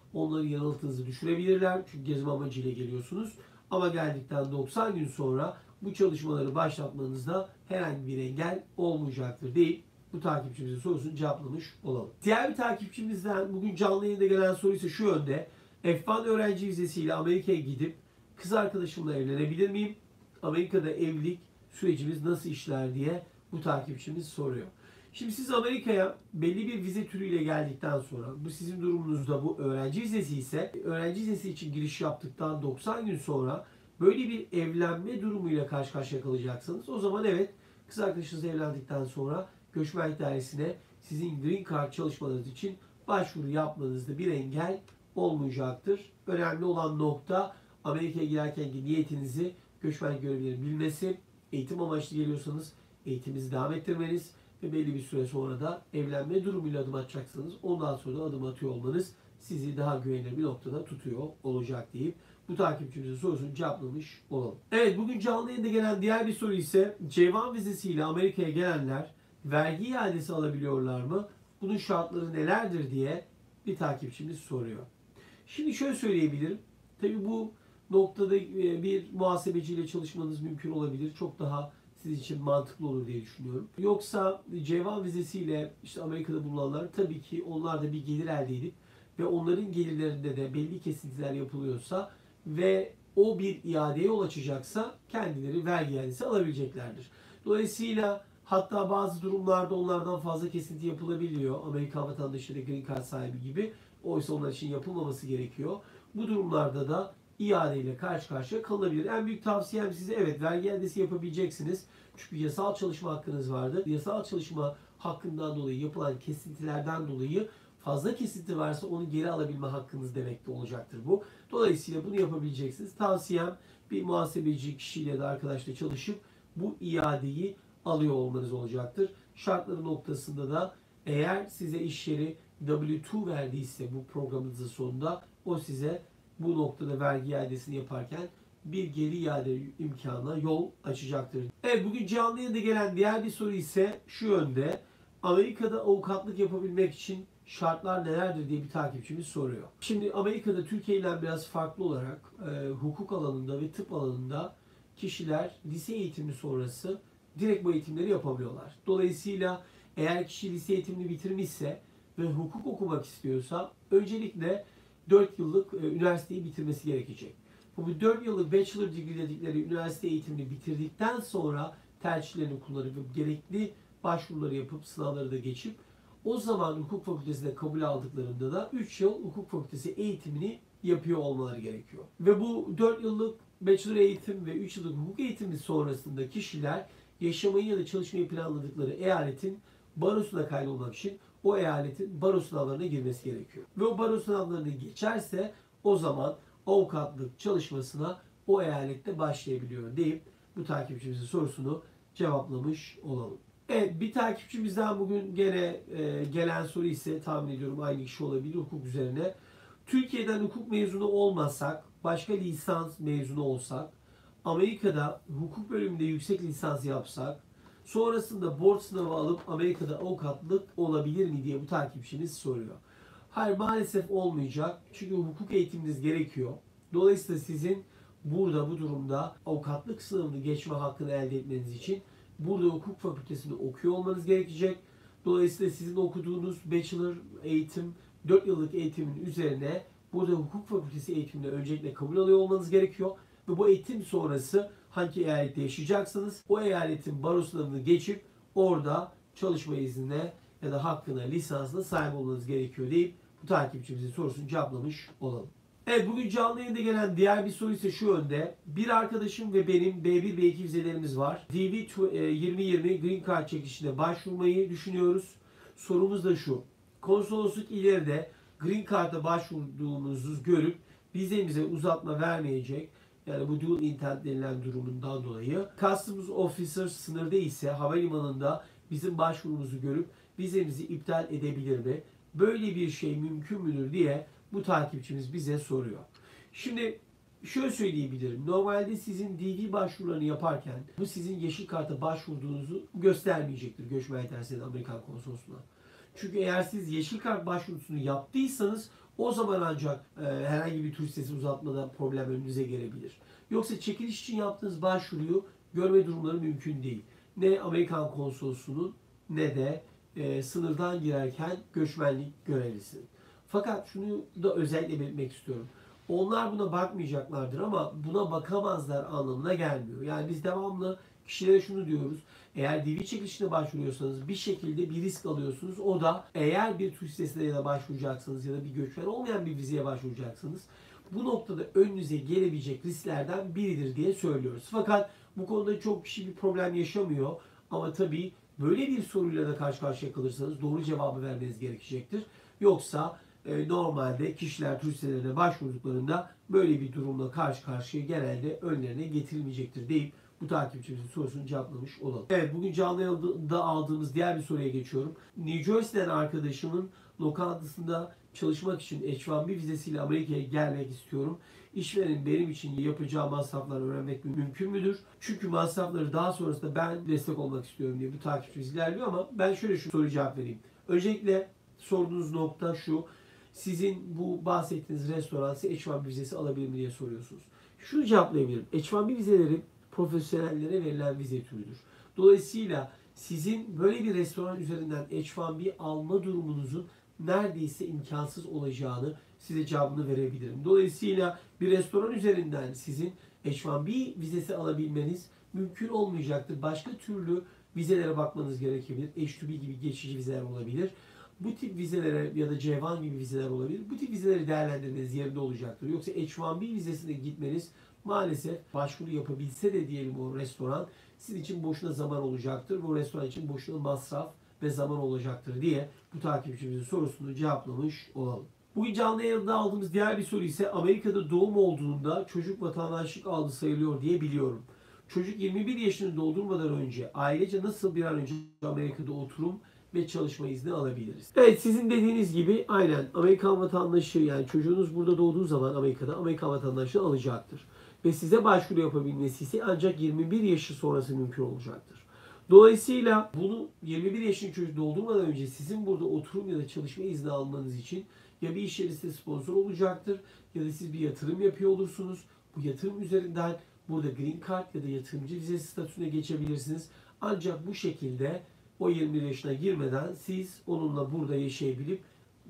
onları yanıltınızı düşürebilirler. Çünkü gezme amacıyla geliyorsunuz. Ama geldikten 90 gün sonra bu çalışmaları başlatmanızda herhangi bir engel olmayacaktır deyip bu takipçimizin sorusunu cevaplamış olalım. Diğer bir takipçimizden bugün canlı yayında gelen soru ise şu yönde. F1 öğrenci vizesiyle Amerika'ya gidip kız arkadaşımla evlenebilir miyim? Amerika'da evlilik sürecimiz nasıl işler diye bu takipçimiz soruyor. Şimdi siz Amerika'ya belli bir vize türüyle geldikten sonra, bu sizin durumunuzda bu öğrenci vizesi ise, öğrenci vizesi için giriş yaptıktan 90 gün sonra böyle bir evlenme durumuyla karşı karşıya kalacaksınız. O zaman evet, kız arkadaşınız evlendikten sonra göçmenlik dairesine sizin Green Card çalışmalarınız için başvuru yapmanızda bir engel olmayacaktır. Önemli olan nokta Amerika'ya girerkenki niyetinizi göçmenlik görevlilerinin bilmesi. Eğitim amaçlı geliyorsanız eğitiminizi devam ettirmeniz ve belli bir süre sonra da evlenme durumuyla adım atacaksınız. Ondan sonra da adım atıyor olmanız sizi daha güvenilir bir noktada tutuyor olacak deyip bu takipçimizin sorusunu cevaplamış olalım. Evet, bugün canlı yayında gelen diğer bir soru ise C1 vizesiyle Amerika'ya gelenler vergi iadesi alabiliyorlar mı? Bunun şartları nelerdir diye bir takipçimiz soruyor. Şimdi şöyle söyleyebilirim. Tabii bu noktada bir muhasebeciyle çalışmanız mümkün olabilir. Çok daha sizin için mantıklı olur diye düşünüyorum. Yoksa C1 vizesiyle işte Amerika'da bulunanlar tabii ki onlar da bir gelir elde edip ve onların gelirlerinde de belli kesintiler yapılıyorsa ve o bir iadeye yol açacaksa kendileri vergi iadesi alabileceklerdir. Dolayısıyla hatta bazı durumlarda onlardan fazla kesinti yapılabiliyor. Amerikan vatandaşı da Green Card sahibi gibi. Oysa onlar için yapılmaması gerekiyor. Bu durumlarda da iade ile karşı karşıya kalınabilir. En büyük tavsiyem size evet vergi iadesi yapabileceksiniz. Çünkü yasal çalışma hakkınız vardır. Yasal çalışma hakkından dolayı yapılan kesintilerden dolayı fazla kesinti varsa onu geri alabilme hakkınız demek de olacaktır bu. Dolayısıyla bunu yapabileceksiniz. Tavsiyem bir muhasebeci kişiyle de arkadaşla çalışıp bu iadeyi alıyor olmanız olacaktır. Şartları noktasında da eğer size iş yeri W2 verdiyse bu programınızın sonunda o size bu noktada vergi iadesini yaparken bir geri iade imkanına yol açacaktır. Evet, bugün canlı yayında gelen diğer bir soru ise şu yönde. Amerika'da avukatlık yapabilmek için şartlar nelerdir diye bir takipçimiz soruyor. Şimdi Amerika'da Türkiye ile biraz farklı olarak hukuk alanında ve tıp alanında kişiler lise eğitimi sonrası direkt bu eğitimleri yapamıyorlar. Dolayısıyla eğer kişi lise eğitimini bitirmişse ve hukuk okumak istiyorsa öncelikle 4 yıllık üniversiteyi bitirmesi gerekecek. Bu 4 yıllık bachelor degree dedikleri üniversite eğitimini bitirdikten sonra tercihlerini kullanıp gerekli başvuruları yapıp sınavları da geçip o zaman hukuk fakültesine kabul aldıklarında da 3 yıl hukuk fakültesi eğitimini yapıyor olmaları gerekiyor. Ve bu 4 yıllık bachelor eğitim ve 3 yıllık hukuk eğitimi sonrasında kişiler yaşamayı ya da çalışmayı planladıkları eyaletin barosuna kaydolmak için o eyaletin baro sınavlarına girmesi gerekiyor. Ve o baro sınavlarını geçerse o zaman avukatlık çalışmasına o eyalette başlayabiliyor deyip bu takipçimizin sorusunu cevaplamış olalım. Evet, bir takipçimizden bugün gene gelen soru ise tahmin ediyorum aynı kişi olabilir hukuk üzerine. Türkiye'den hukuk mezunu olmasak, başka lisans mezunu olsak, Amerika'da hukuk bölümünde yüksek lisans yapsak, sonrasında board sınavı alıp Amerika'da avukatlık olabilir mi diye bu takipçimiz soruyor. Hayır, maalesef olmayacak. Çünkü hukuk eğitiminiz gerekiyor. Dolayısıyla sizin burada bu durumda avukatlık sınavını geçme hakkını elde etmeniz için burada hukuk fakültesinde okuyor olmanız gerekecek. Dolayısıyla sizin okuduğunuz bachelor eğitim, 4 yıllık eğitimin üzerine burada hukuk fakültesi eğitimine öncelikle kabul alıyor olmanız gerekiyor. Ve bu eğitim sonrası hangi eyalette yaşayacaksınız, o eyaletin baro sınavını geçip orada çalışma iznine ya da hakkına, lisansına sahip olmanız gerekiyor deyip bu takipçimizin sorusunu cevaplamış olalım. Evet, bugün canlı yayında gelen diğer bir soru ise şu yönde. Bir arkadaşım ve benim B1, B2 vizelerimiz var. DV 2020 Green Card çekişine başvurmayı düşünüyoruz. Sorumuz da şu. Konsolosluk ileride Green Card'a başvurduğumuzu görüp vizemize uzatma vermeyecek. Yani bu dual intent denilen durumundan dolayı. Customs Officer sınırda ise havalimanında bizim başvurumuzu görüp vizemizi iptal edebilir mi? Böyle bir şey mümkün müdür diye bu takipçimiz bize soruyor. Şimdi şöyle söyleyebilirim. Normalde sizin DV başvurularını yaparken bu sizin yeşil karta başvurduğunuzu göstermeyecektir göçmen yetersizliği Amerikan konsolosluğuna. Çünkü eğer siz yeşil kart başvurusunu yaptıysanız O zaman ancak herhangi bir turist vizesi uzatmada problem önünüze gelebilir. Yoksa çekiliş için yaptığınız başvuruyu görme durumları mümkün değil. Ne Amerikan konsolosluğunun ne de sınırdan girerken göçmenlik görevlisi. Fakat şunu da özellikle belirtmek istiyorum. Onlar buna bakmayacaklardır ama buna bakamazlar anlamına gelmiyor. Yani biz devamlı kişilere şunu diyoruz. Eğer DV çekilişine başvuruyorsanız bir şekilde bir risk alıyorsunuz. O da eğer bir turist vizesine ya da başvuracaksınız ya da bir göçmen olmayan bir vizeye başvuracaksınız. Bu noktada önünüze gelebilecek risklerden biridir diye söylüyoruz. Fakat bu konuda çok kişi bir problem yaşamıyor. Ama tabii böyle bir soruyla da karşı karşıya kalırsanız doğru cevabı vermeniz gerekecektir. Yoksa normalde kişiler turist vizelerine başvurduklarında böyle bir durumla karşı karşıya genelde önlerine getirilmeyecektir deyip bu takipçimizin sorusunu cevaplamış olalım. Evet, bugün canlı yayında aldığımız diğer bir soruya geçiyorum. New Jersey'den arkadaşımın lokantasında çalışmak için H-1B vizesiyle Amerika'ya gelmek istiyorum. İşverenin benim için yapacağı masrafları öğrenmek mümkün müdür? Çünkü masrafları daha sonrasında ben destek olmak istiyorum diye bu takipçimiz ilerliyor ama ben şöyle şu soruya cevap vereyim. Öncelikle sorduğunuz nokta şu. Sizin bu bahsettiğiniz restoran size H-1B vizesi alabilir mi diye soruyorsunuz. Şunu cevaplayabilirim. H-1B vizeleri profesyonellere verilen vize türüdür. Dolayısıyla sizin böyle bir restoran üzerinden H-1B alma durumunuzun neredeyse imkansız olacağını size cevabını verebilirim. Dolayısıyla bir restoran üzerinden sizin H-1B vizesi alabilmeniz mümkün olmayacaktır. Başka türlü vizelere bakmanız gerekebilir. H-2B gibi geçici vizeler olabilir. Bu tip vizelere ya da C1 gibi vizeler olabilir. Bu tip vizeleri değerlendirmeniz yerinde olacaktır. Yoksa H-1B vizesine gitmeniz maalesef başvuru yapabilse de diyelim o restoran sizin için boşuna zaman olacaktır. Bu restoran için boşuna masraf ve zaman olacaktır diye bu takipçimizin sorusunu cevaplamış olalım. Bugün canlı yayında aldığımız diğer bir soru ise Amerika'da doğum olduğunda çocuk vatandaşlık aldı sayılıyor diye biliyorum. Çocuk 21 yaşını doldurmadan önce ailece nasıl bir an önce Amerika'da oturum ve çalışma izni alabiliriz? Evet, sizin dediğiniz gibi aynen Amerikan vatandaşı, yani çocuğunuz burada doğduğu zaman Amerika'da Amerikan vatandaşlığı alacaktır. Ve size başvuru yapabilmesi ise ancak 21 yaşı sonrası mümkün olacaktır. Dolayısıyla bunu 21 yaşını çocuk doldurmadan önce sizin burada oturum ya da çalışma izni almanız için ya bir iş yeri size sponsor olacaktır ya da siz bir yatırım yapıyor olursunuz. Bu yatırım üzerinden burada Green Card ya da yatırımcı vizesi statüsüne geçebilirsiniz. Ancak bu şekilde o 21 yaşına girmeden siz onunla burada yaşayabilip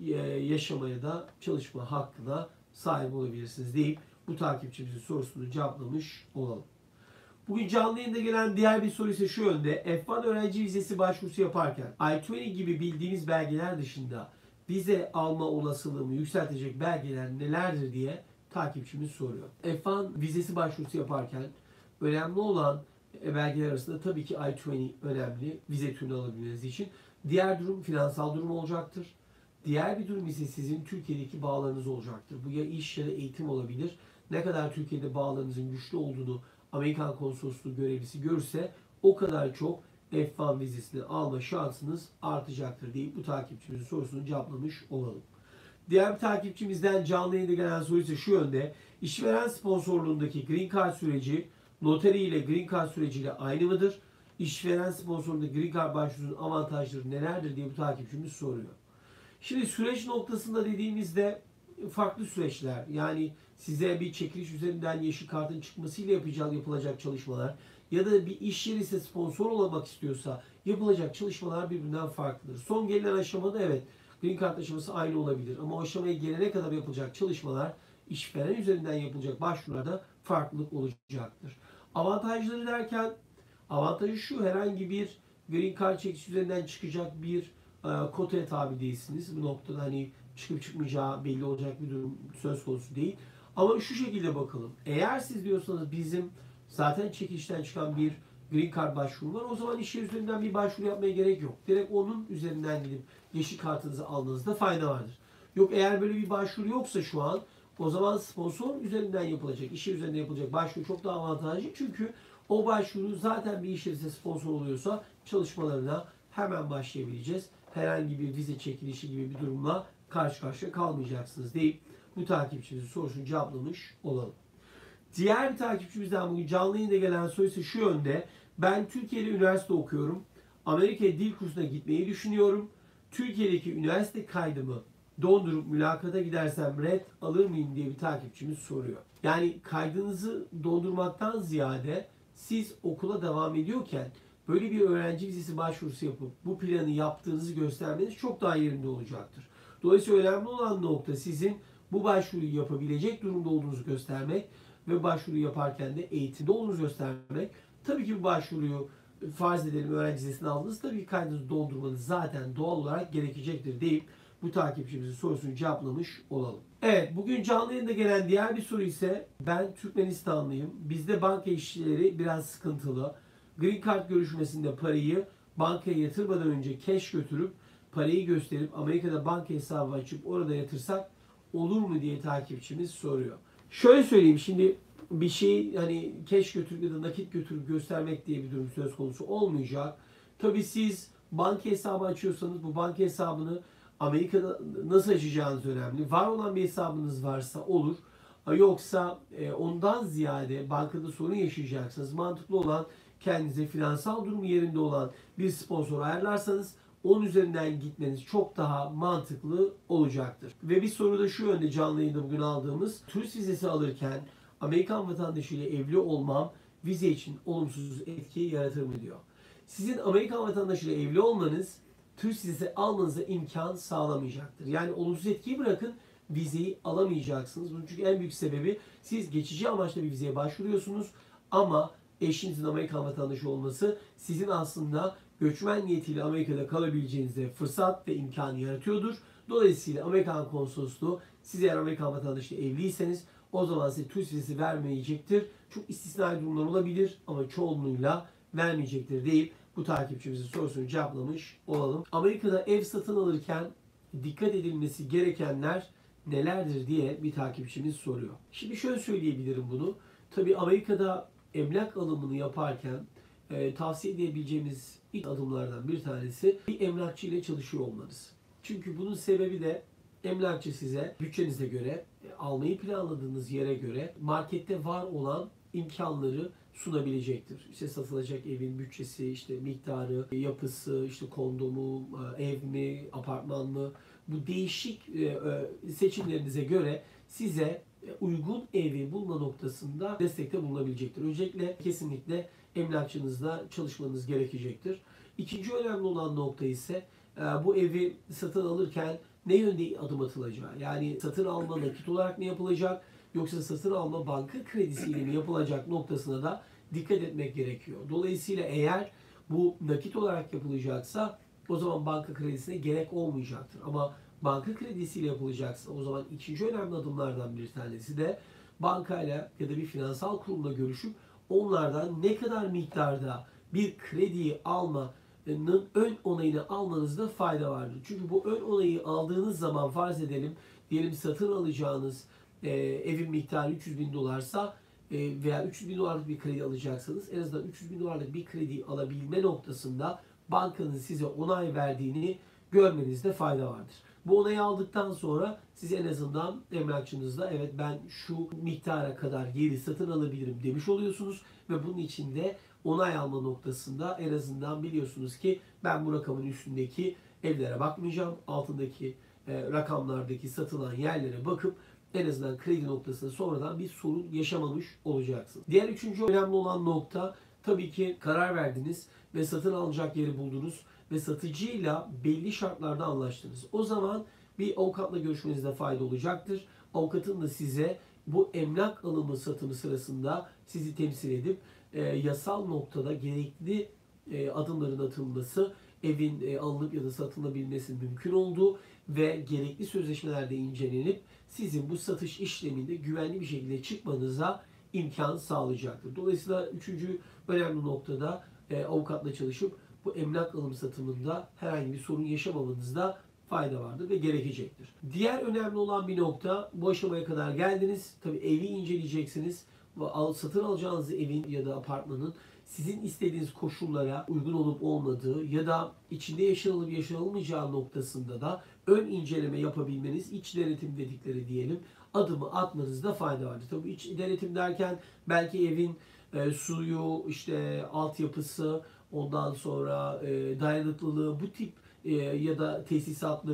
yaşamaya da çalışma hakkına sahip olabilirsiniz deyip bu takipçimizin sorusunu cevaplamış olalım. Bugün canlı yayında gelen diğer bir soru ise şu yönde. F1 öğrenci vizesi başvurusu yaparken I-20 gibi bildiğimiz belgeler dışında vize alma olasılığımı yükseltecek belgeler nelerdir diye takipçimiz soruyor. F1 vizesi başvurusu yaparken önemli olan belgeler arasında tabii ki I-20 önemli vize türünü alabilmeniz için. Diğer durum finansal durum olacaktır. Diğer bir durum ise sizin Türkiye'deki bağlarınız olacaktır. Bu ya iş ya da eğitim olabilir. Ne kadar Türkiye'de bağlarınızın güçlü olduğunu Amerikan konsolosluğu görevlisi görürse o kadar çok F1 vizesini alma şansınız artacaktır deyip bu takipçimizin sorusunu cevaplamış olalım. Diğer bir takipçimizden canlı yayında gelen soru ise şu yönde. İşveren sponsorluğundaki Green Card süreci noteri ile Green Card süreciyle aynı mıdır? İşveren sponsorluğunda Green Card başvurunun avantajları nelerdir diye bu takipçimiz soruyor. Şimdi süreç noktasında dediğimizde farklı süreçler, yani size bir çekiliş üzerinden yeşil kartın çıkmasıyla yapılacak çalışmalar ya da bir iş yeri ise sponsor olmak istiyorsa yapılacak çalışmalar birbirinden farklıdır. Son gelinen aşamada evet Green Card aşaması aynı olabilir ama o aşamaya gelene kadar yapılacak çalışmalar işveren üzerinden yapılacak başvurularda farklılık olacaktır. Avantajları derken avantajı şu: herhangi bir Green Card çekişi üzerinden çıkacak bir kotaya tabi değilsiniz. Bu noktada hani çıkıp çıkmayacağı belli olacak bir durum söz konusu değil. Ama şu şekilde bakalım. Eğer siz diyorsanız bizim zaten çekilişten çıkan bir Green Card başvuru var, o zaman iş yeri üzerinden bir başvuru yapmaya gerek yok. Direkt onun üzerinden gidip yeşil kartınızı almanızda fayda vardır. Yok, eğer böyle bir başvuru yoksa şu an, o zaman sponsor üzerinden yapılacak, iş yeri üzerinden yapılacak başvuru çok daha avantajlı. Çünkü o başvuru zaten bir iş yeri sponsor oluyorsa çalışmalarına hemen başlayabileceğiz. Herhangi bir vize çekilişi gibi bir durumla karşı karşıya kalmayacaksınız deyip bu takipçimizin sorusunu cevaplamış olalım. Diğer bir takipçimizden bugün canlı yayında gelen soru ise şu yönde. Ben Türkiye'de üniversite okuyorum. Amerika'ya dil kursuna gitmeyi düşünüyorum. Türkiye'deki üniversite kaydımı dondurup mülakata gidersem red alır mıyım diye bir takipçimiz soruyor. Yani kaydınızı dondurmaktan ziyade siz okula devam ediyorken böyle bir öğrenci vizesi başvurusu yapıp bu planı yaptığınızı göstermeniz çok daha yerinde olacaktır. Dolayısıyla önemli olan nokta sizin bu başvuruyu yapabilecek durumda olduğunuzu göstermek ve başvuru yaparken de eğitimde olduğunuzu göstermek. Tabii ki bu başvuruyu farz edelim öğrenci vizesini aldınız. Tabii ki kaydınızı doldurmanız zaten doğal olarak gerekecektir deyip bu takipçimizin sorusunu cevaplamış olalım. Evet, bugün canlı yayında gelen diğer bir soru ise ben Türkmenistanlıyım. Bizde banka işleri biraz sıkıntılı. Green Card görüşmesinde parayı bankaya yatırmadan önce cash götürüp parayı gösterip Amerika'da banka hesabı açıp orada yatırsak olur mu diye takipçimiz soruyor. Şöyle söyleyeyim, şimdi bir şey hani cash götürüp ya da nakit götürüp göstermek diye bir durum söz konusu olmayacak. Tabii siz banka hesabı açıyorsanız bu banka hesabını Amerika'da nasıl açacağınız önemli. Var olan bir hesabınız varsa olur. Yoksa ondan ziyade bankada sorun yaşayacaksanız mantıklı olan kendinize finansal durumu yerinde olan bir sponsor ayarlarsanız onun üzerinden gitmeniz çok daha mantıklı olacaktır. Ve bir soru da şu yönde canlı yayında bugün aldığımız: turist vizesi alırken Amerikan vatandaşı ile evli olmam vize için olumsuz etki yaratır mı diyor. Sizin Amerikan vatandaşı ile evli olmanız turist vizesi almanıza imkan sağlamayacaktır. Yani olumsuz etkiyi bırakın, vizeyi alamayacaksınız. Bunun çünkü en büyük sebebi siz geçici amaçla bir vizeye başvuruyorsunuz ama eşinizin Amerikan vatandaşı olması sizin aslında göçmen niyetiyle Amerika'da kalabileceğinize fırsat ve imkan yaratıyordur. Dolayısıyla Amerikan konsolosluğu siz eğer Amerikan vatandaşı evliyseniz o zaman size turist vizesi vermeyecektir. Çok istisnai durumlar olabilir ama çoğunluğuyla vermeyecektir deyip bu takipçimizin sorusunu cevaplamış olalım. Amerika'da ev satın alırken dikkat edilmesi gerekenler nelerdir diye bir takipçimiz soruyor. Şimdi şöyle söyleyebilirim bunu. Tabii Amerika'da emlak alımını yaparken tavsiye edebileceğimiz ilk adımlardan bir tanesi bir emlakçı ile çalışıyor olmanız. Çünkü bunun sebebi de emlakçı size bütçenize göre, almayı planladığınız yere göre markette var olan imkanları sunabilecektir. İşte satılacak evin bütçesi, işte miktarı, yapısı, işte kondo mu, ev mi, apartman mı, bu değişik seçimlerinize göre size uygun evi bulma noktasında destekte bulunabilecektir. Öncelikle kesinlikle emlakçınızla çalışmanız gerekecektir. İkinci önemli olan nokta ise bu evi satın alırken ne yönde adım atılacağı. Yani satın alma nakit olarak mı yapılacak yoksa satın alma banka kredisiyle mi yapılacak noktasına da dikkat etmek gerekiyor. Dolayısıyla eğer bu nakit olarak yapılacaksa o zaman banka kredisine gerek olmayacaktır. Ama banka kredisiyle yapılacaksa o zaman ikinci önemli adımlardan bir tanesi de bankayla ya da bir finansal kurumla görüşüp onlardan ne kadar miktarda bir krediyi almanın ön onayını almanızda fayda vardır. Çünkü bu ön onayı aldığınız zaman farz edelim, diyelim satın alacağınız evin miktarı 300 bin dolarsa veya 300 bin dolarlık bir kredi alacaksanız en azından 300 bin dolarlık bir kredi alabilme noktasında bankanın size onay verdiğini görmenizde fayda vardır. Bu onayı aldıktan sonra siz en azından emlakçınızla evet ben şu miktara kadar yeri satın alabilirim demiş oluyorsunuz ve bunun için de onay alma noktasında en azından biliyorsunuz ki ben bu rakamın üstündeki evlere bakmayacağım. Altındaki rakamlardaki satılan yerlere bakıp en azından kredi noktasında sonradan bir sorun yaşamamış olacaksınız. Diğer üçüncü önemli olan nokta tabii ki karar verdiniz ve satın alacak yeri buldunuz ve satıcıyla belli şartlarda anlaştınız. O zaman bir avukatla görüşmenizde fayda olacaktır. Avukatın da size bu emlak alımı satımı sırasında sizi temsil edip yasal noktada gerekli adımların atılması, evin alınıp ya da satılabilmesi mümkün olduğu ve gerekli sözleşmelerde incelenip sizin bu satış işleminde güvenli bir şekilde çıkmanıza imkan sağlayacaktır. Dolayısıyla üçüncü önemli noktada avukatla çalışıp bu emlak alım satımında herhangi bir sorun yaşamamanızda fayda vardır ve gerekecektir. Diğer önemli olan bir nokta, bu aşamaya kadar geldiniz. Tabii evi inceleyeceksiniz. Satın alacağınız evin ya da apartmanın sizin istediğiniz koşullara uygun olup olmadığı ya da içinde yaşanılıp yaşanılmayacağı noktasında da ön inceleme yapabilmeniz, iç denetim dedikleri diyelim, adımı atmanızda fayda vardır. Tabii iç denetim derken belki evin suyu, işte altyapısı, ondan sonra dayanıklılığı, bu tip ya da tesisatları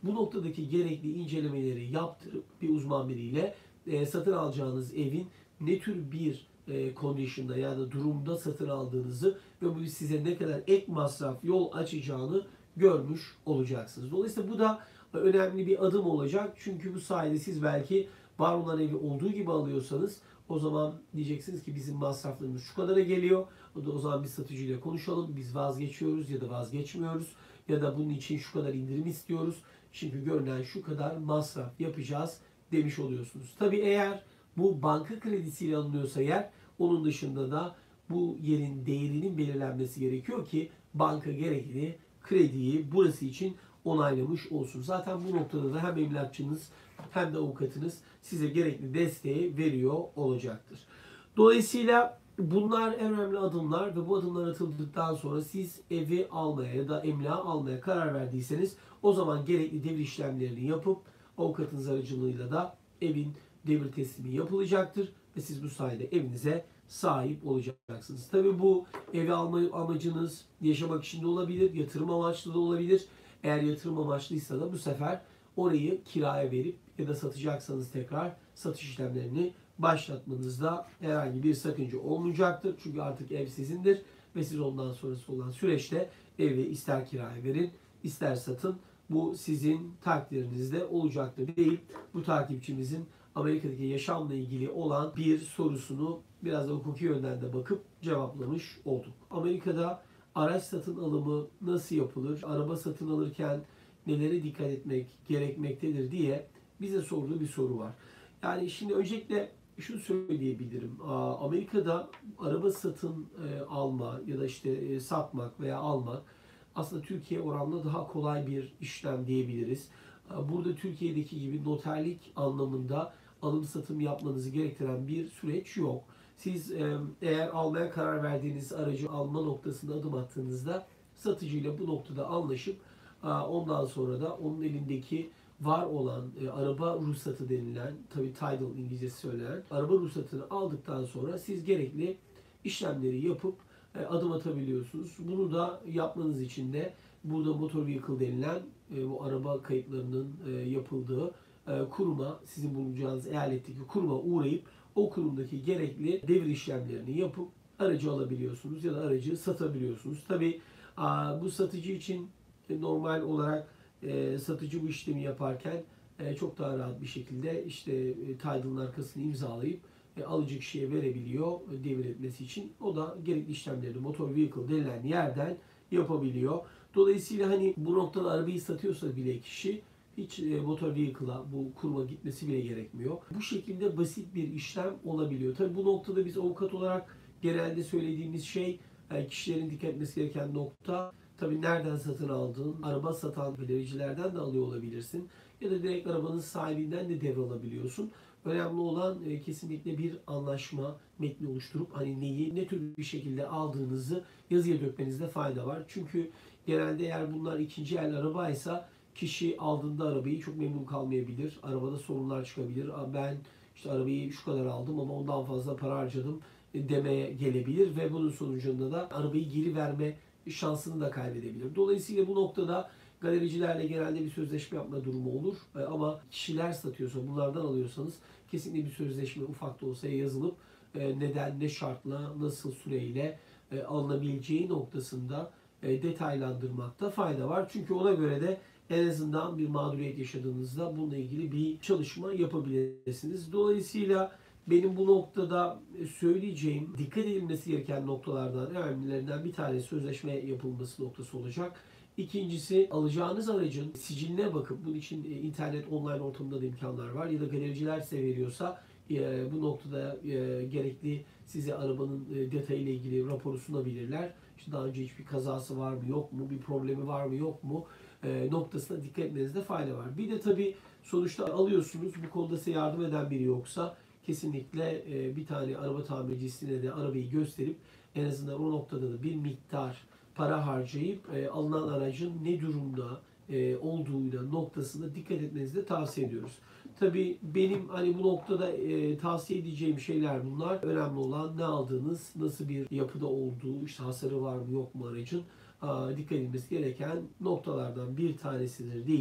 Bu noktadaki gerekli incelemeleri yaptırıp bir uzman biriyle satın alacağınız evin ne tür bir condition'da yani durumda satın aldığınızı ve bu size ne kadar ek masraf yol açacağını görmüş olacaksınız. Dolayısıyla bu da önemli bir adım olacak. Çünkü bu sayede siz belki var olan evi olduğu gibi alıyorsanız o zaman diyeceksiniz ki bizim masraflarımız şu kadara geliyor. O zaman biz satıcıyla konuşalım. Biz vazgeçiyoruz ya da vazgeçmiyoruz. Ya da bunun için şu kadar indirim istiyoruz. Çünkü görünen şu kadar masraf yapacağız demiş oluyorsunuz. Tabii eğer bu banka kredisiyle alınıyorsa eğer onun dışında da bu yerin değerinin belirlenmesi gerekiyor ki banka gerekli krediyi burası için onaylamış olsun. Zaten bu noktada da hem emlakçınız hem de avukatınız size gerekli desteği veriyor olacaktır. Dolayısıyla bunlar en önemli adımlar ve bu adımlar atıldıktan sonra siz evi almaya ya da emlak almaya karar verdiyseniz o zaman gerekli devir işlemlerini yapıp avukatınız aracılığıyla da evin devir teslimi yapılacaktır ve siz bu sayede evinize sahip olacaksınız. Tabii bu evi alma amacınız yaşamak için de olabilir, yatırım amaçlı da olabilir. Eğer yatırım amaçlıysa da bu sefer orayı kiraya verip ya da satacaksanız tekrar satış işlemlerini başlatmanızda herhangi bir sakınca olmayacaktır. Çünkü artık ev sizindir ve siz ondan sonrası olan süreçte evi ister kiraya verin, ister satın. Bu sizin takdirinizde olacaktır değil. Bu takipçimizin Amerika'daki yaşamla ilgili olan bir sorusunu biraz da hukuki yönden de bakıp cevaplamış olduk. Amerika'da araç satın alımı nasıl yapılır? Araba satın alırken nelere dikkat etmek gerekmektedir diye bize sorduğu bir soru var. Yani şimdi öncelikle şunu söyleyebilirim. Amerika'da araba satın alma ya da işte satmak veya almak aslında Türkiye oranla daha kolay bir işlem diyebiliriz. Burada Türkiye'deki gibi noterlik anlamında alım satım yapmanızı gerektiren bir süreç yok. Siz eğer almaya karar verdiğiniz aracı alma noktasında adım attığınızda satıcıyla bu noktada anlaşıp ondan sonra da onun elindeki var olan araba ruhsatı denilen, tabi title İngilizcesi söylenen araba ruhsatını aldıktan sonra siz gerekli işlemleri yapıp adım atabiliyorsunuz. Bunu da yapmanız için de burada motor vehicle denilen bu araba kayıtlarının yapıldığı kuruma, sizin bulunacağınız eyaletteki kuruma uğrayıp o kurumdaki gerekli devir işlemlerini yapıp aracı alabiliyorsunuz ya da aracı satabiliyorsunuz. Tabi bu satıcı için normal olarak satıcı bu işlemi yaparken çok daha rahat bir şekilde işte title'ın arkasını imzalayıp alıcı kişiye verebiliyor devir etmesi için. O da gerekli işlemleri motor vehicle denilen yerden yapabiliyor. Dolayısıyla hani bu noktada arabayı satıyorsa bile kişi hiç motor vehicle'a bu kuruma gitmesi bile gerekmiyor. Bu şekilde basit bir işlem olabiliyor. Tabii bu noktada biz avukat olarak genelde söylediğimiz şey kişilerin dikkat etmesi gereken nokta tabii nereden satın aldığın, araba satan galericilerden de alıyor olabilirsin. Ya da direkt arabanın sahibinden de devralabiliyorsun. Önemli olan kesinlikle bir anlaşma metni oluşturup hani neyi ne tür bir şekilde aldığınızı yazıya dökmenizde fayda var. Çünkü genelde eğer bunlar ikinci el arabaysa kişi aldığında arabayı çok memnun kalmayabilir. Arabada sorunlar çıkabilir. Ben işte arabayı şu kadar aldım ama ondan fazla para harcadım demeye gelebilir ve bunun sonucunda da arabayı geri verme şansını da kaybedebilir. Dolayısıyla bu noktada galericilerle genelde bir sözleşme yapma durumu olur. Ama kişiler satıyorsa, bunlardan alıyorsanız kesinlikle bir sözleşme ufak da olsa yazılıp neden, ne şartla, nasıl süreyle alınabileceği noktasında detaylandırmakta fayda var. Çünkü ona göre de en azından bir mağduriyet yaşadığınızda bununla ilgili bir çalışma yapabilirsiniz. Dolayısıyla benim bu noktada söyleyeceğim dikkat edilmesi gereken noktalardan en önemlilerinden bir tanesi sözleşme yapılması noktası olacak. İkincisi alacağınız aracın siciline bakıp bunun için internet online ortamında da imkanlar var ya da galericiler size veriyorsa bu noktada gerekli size arabanın detayıyla ilgili raporu sunabilirler. İşte daha önce hiçbir kazası var mı yok mu, bir problemi var mı yok mu noktasına dikkat etmenizde fayda var. Bir de tabii sonuçta alıyorsunuz bu konuda size yardım eden biri yoksa kesinlikle bir tane araba tamircisine de arabayı gösterip en azından o noktada da bir miktar para harcayıp alınan aracın ne durumda olduğuyla noktasında dikkat etmenizi de tavsiye ediyoruz. Tabii benim hani bu noktada tavsiye edeceğim şeyler bunlar. Önemli olan ne aldığınız, nasıl bir yapıda olduğu, işte hasarı var mı yok mu aracın dikkat edilmesi gereken noktalardan bir tanesidir deyip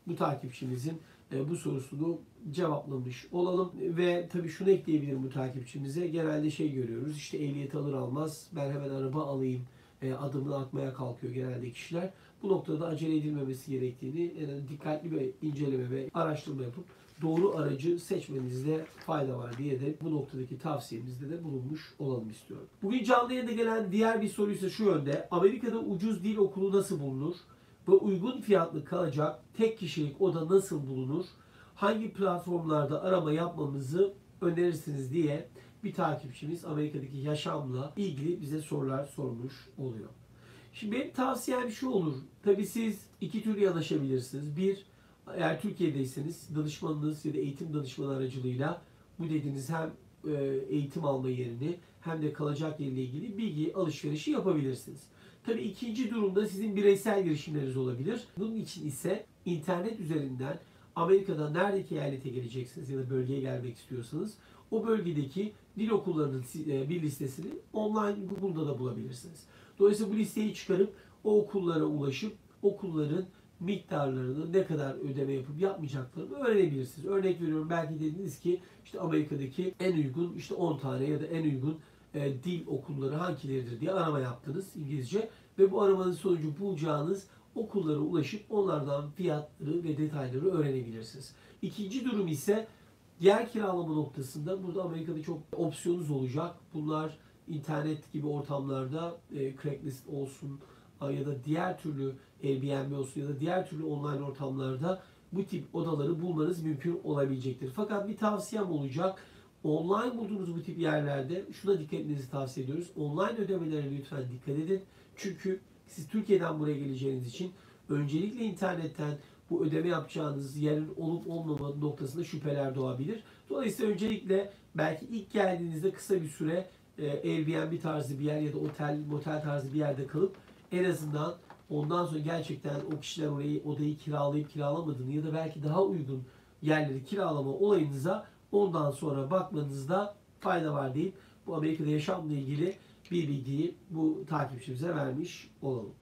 bu takipçimizin bu sorusunu cevaplamış olalım. Ve tabii şunu ekleyebilirim bu takipçimize. Genelde şey görüyoruz, işte ehliyet alır almaz ben hemen araba alayım adımını atmaya kalkıyor genelde kişiler. Bu noktada acele edilmemesi gerektiğini, dikkatli bir inceleme ve araştırma yapıp doğru aracı seçmenizde fayda var diye de bu noktadaki tavsiyemizde de bulunmuş olalım istiyorum. Bugün canlı yayında gelen diğer bir soru ise şu yönde. Amerika'da ucuz dil okulu nasıl bulunur? Ve uygun fiyatlı kalacak tek kişilik oda nasıl bulunur? Hangi platformlarda arama yapmamızı önerirsiniz diye bir takipçimiz Amerika'daki yaşamla ilgili bize sorular sormuş oluyor. Şimdi benim tavsiyem şu olur. Tabii siz iki türlü yanaşabilirsiniz. Bir, eğer Türkiye'deyseniz danışmanınız ya da eğitim danışmanı aracılığıyla bu dediğiniz hem eğitim alma yerini hem de kalacak yerle ilgili bilgi alışverişi yapabilirsiniz. Tabii ikinci durumda sizin bireysel girişimleriniz olabilir. Bunun için ise internet üzerinden Amerika'da neredeki eyalete geleceksiniz ya da bölgeye gelmek istiyorsanız o bölgedeki dil okullarının bir listesini online Google'da da bulabilirsiniz. Dolayısıyla bu listeyi çıkarıp o okullara ulaşıp okulların miktarlarını ne kadar ödeme yapıp yapmayacaklarını öğrenebilirsiniz. Örnek veriyorum, belki dediniz ki işte Amerika'daki en uygun işte 10 tane ya da en uygun dil okulları hangileridir diye arama yaptınız İngilizce ve bu aramanın sonucu bulacağınız okullara ulaşıp onlardan fiyatları ve detayları öğrenebilirsiniz. İkinci durum ise yer kiralama noktasında burada Amerika'da çok opsiyonunuz olacak. Bunlar internet gibi ortamlarda Craigslist olsun ya da diğer türlü Airbnb olsun ya da diğer türlü online ortamlarda bu tip odaları bulmanız mümkün olabilecektir. Fakat bir tavsiyem olacak. Online bulduğunuz bu tip yerlerde şuna dikkat etmenizi tavsiye ediyoruz. Online ödemelere lütfen dikkat edin. Çünkü siz Türkiye'den buraya geleceğiniz için öncelikle internetten bu ödeme yapacağınız yerin olup olmama noktasında şüpheler doğabilir. Dolayısıyla öncelikle belki ilk geldiğinizde kısa bir süre Airbnb tarzı bir yer ya da otel, motel tarzı bir yerde kalıp en azından ondan sonra gerçekten o kişiler odayı kiralayıp kiralamadığını ya da belki daha uygun yerleri kiralama olayınıza ondan sonra bakmanızda fayda var deyip bu Amerika'da yaşamla ilgili bir bilgiyi bu takipçimize vermiş olalım.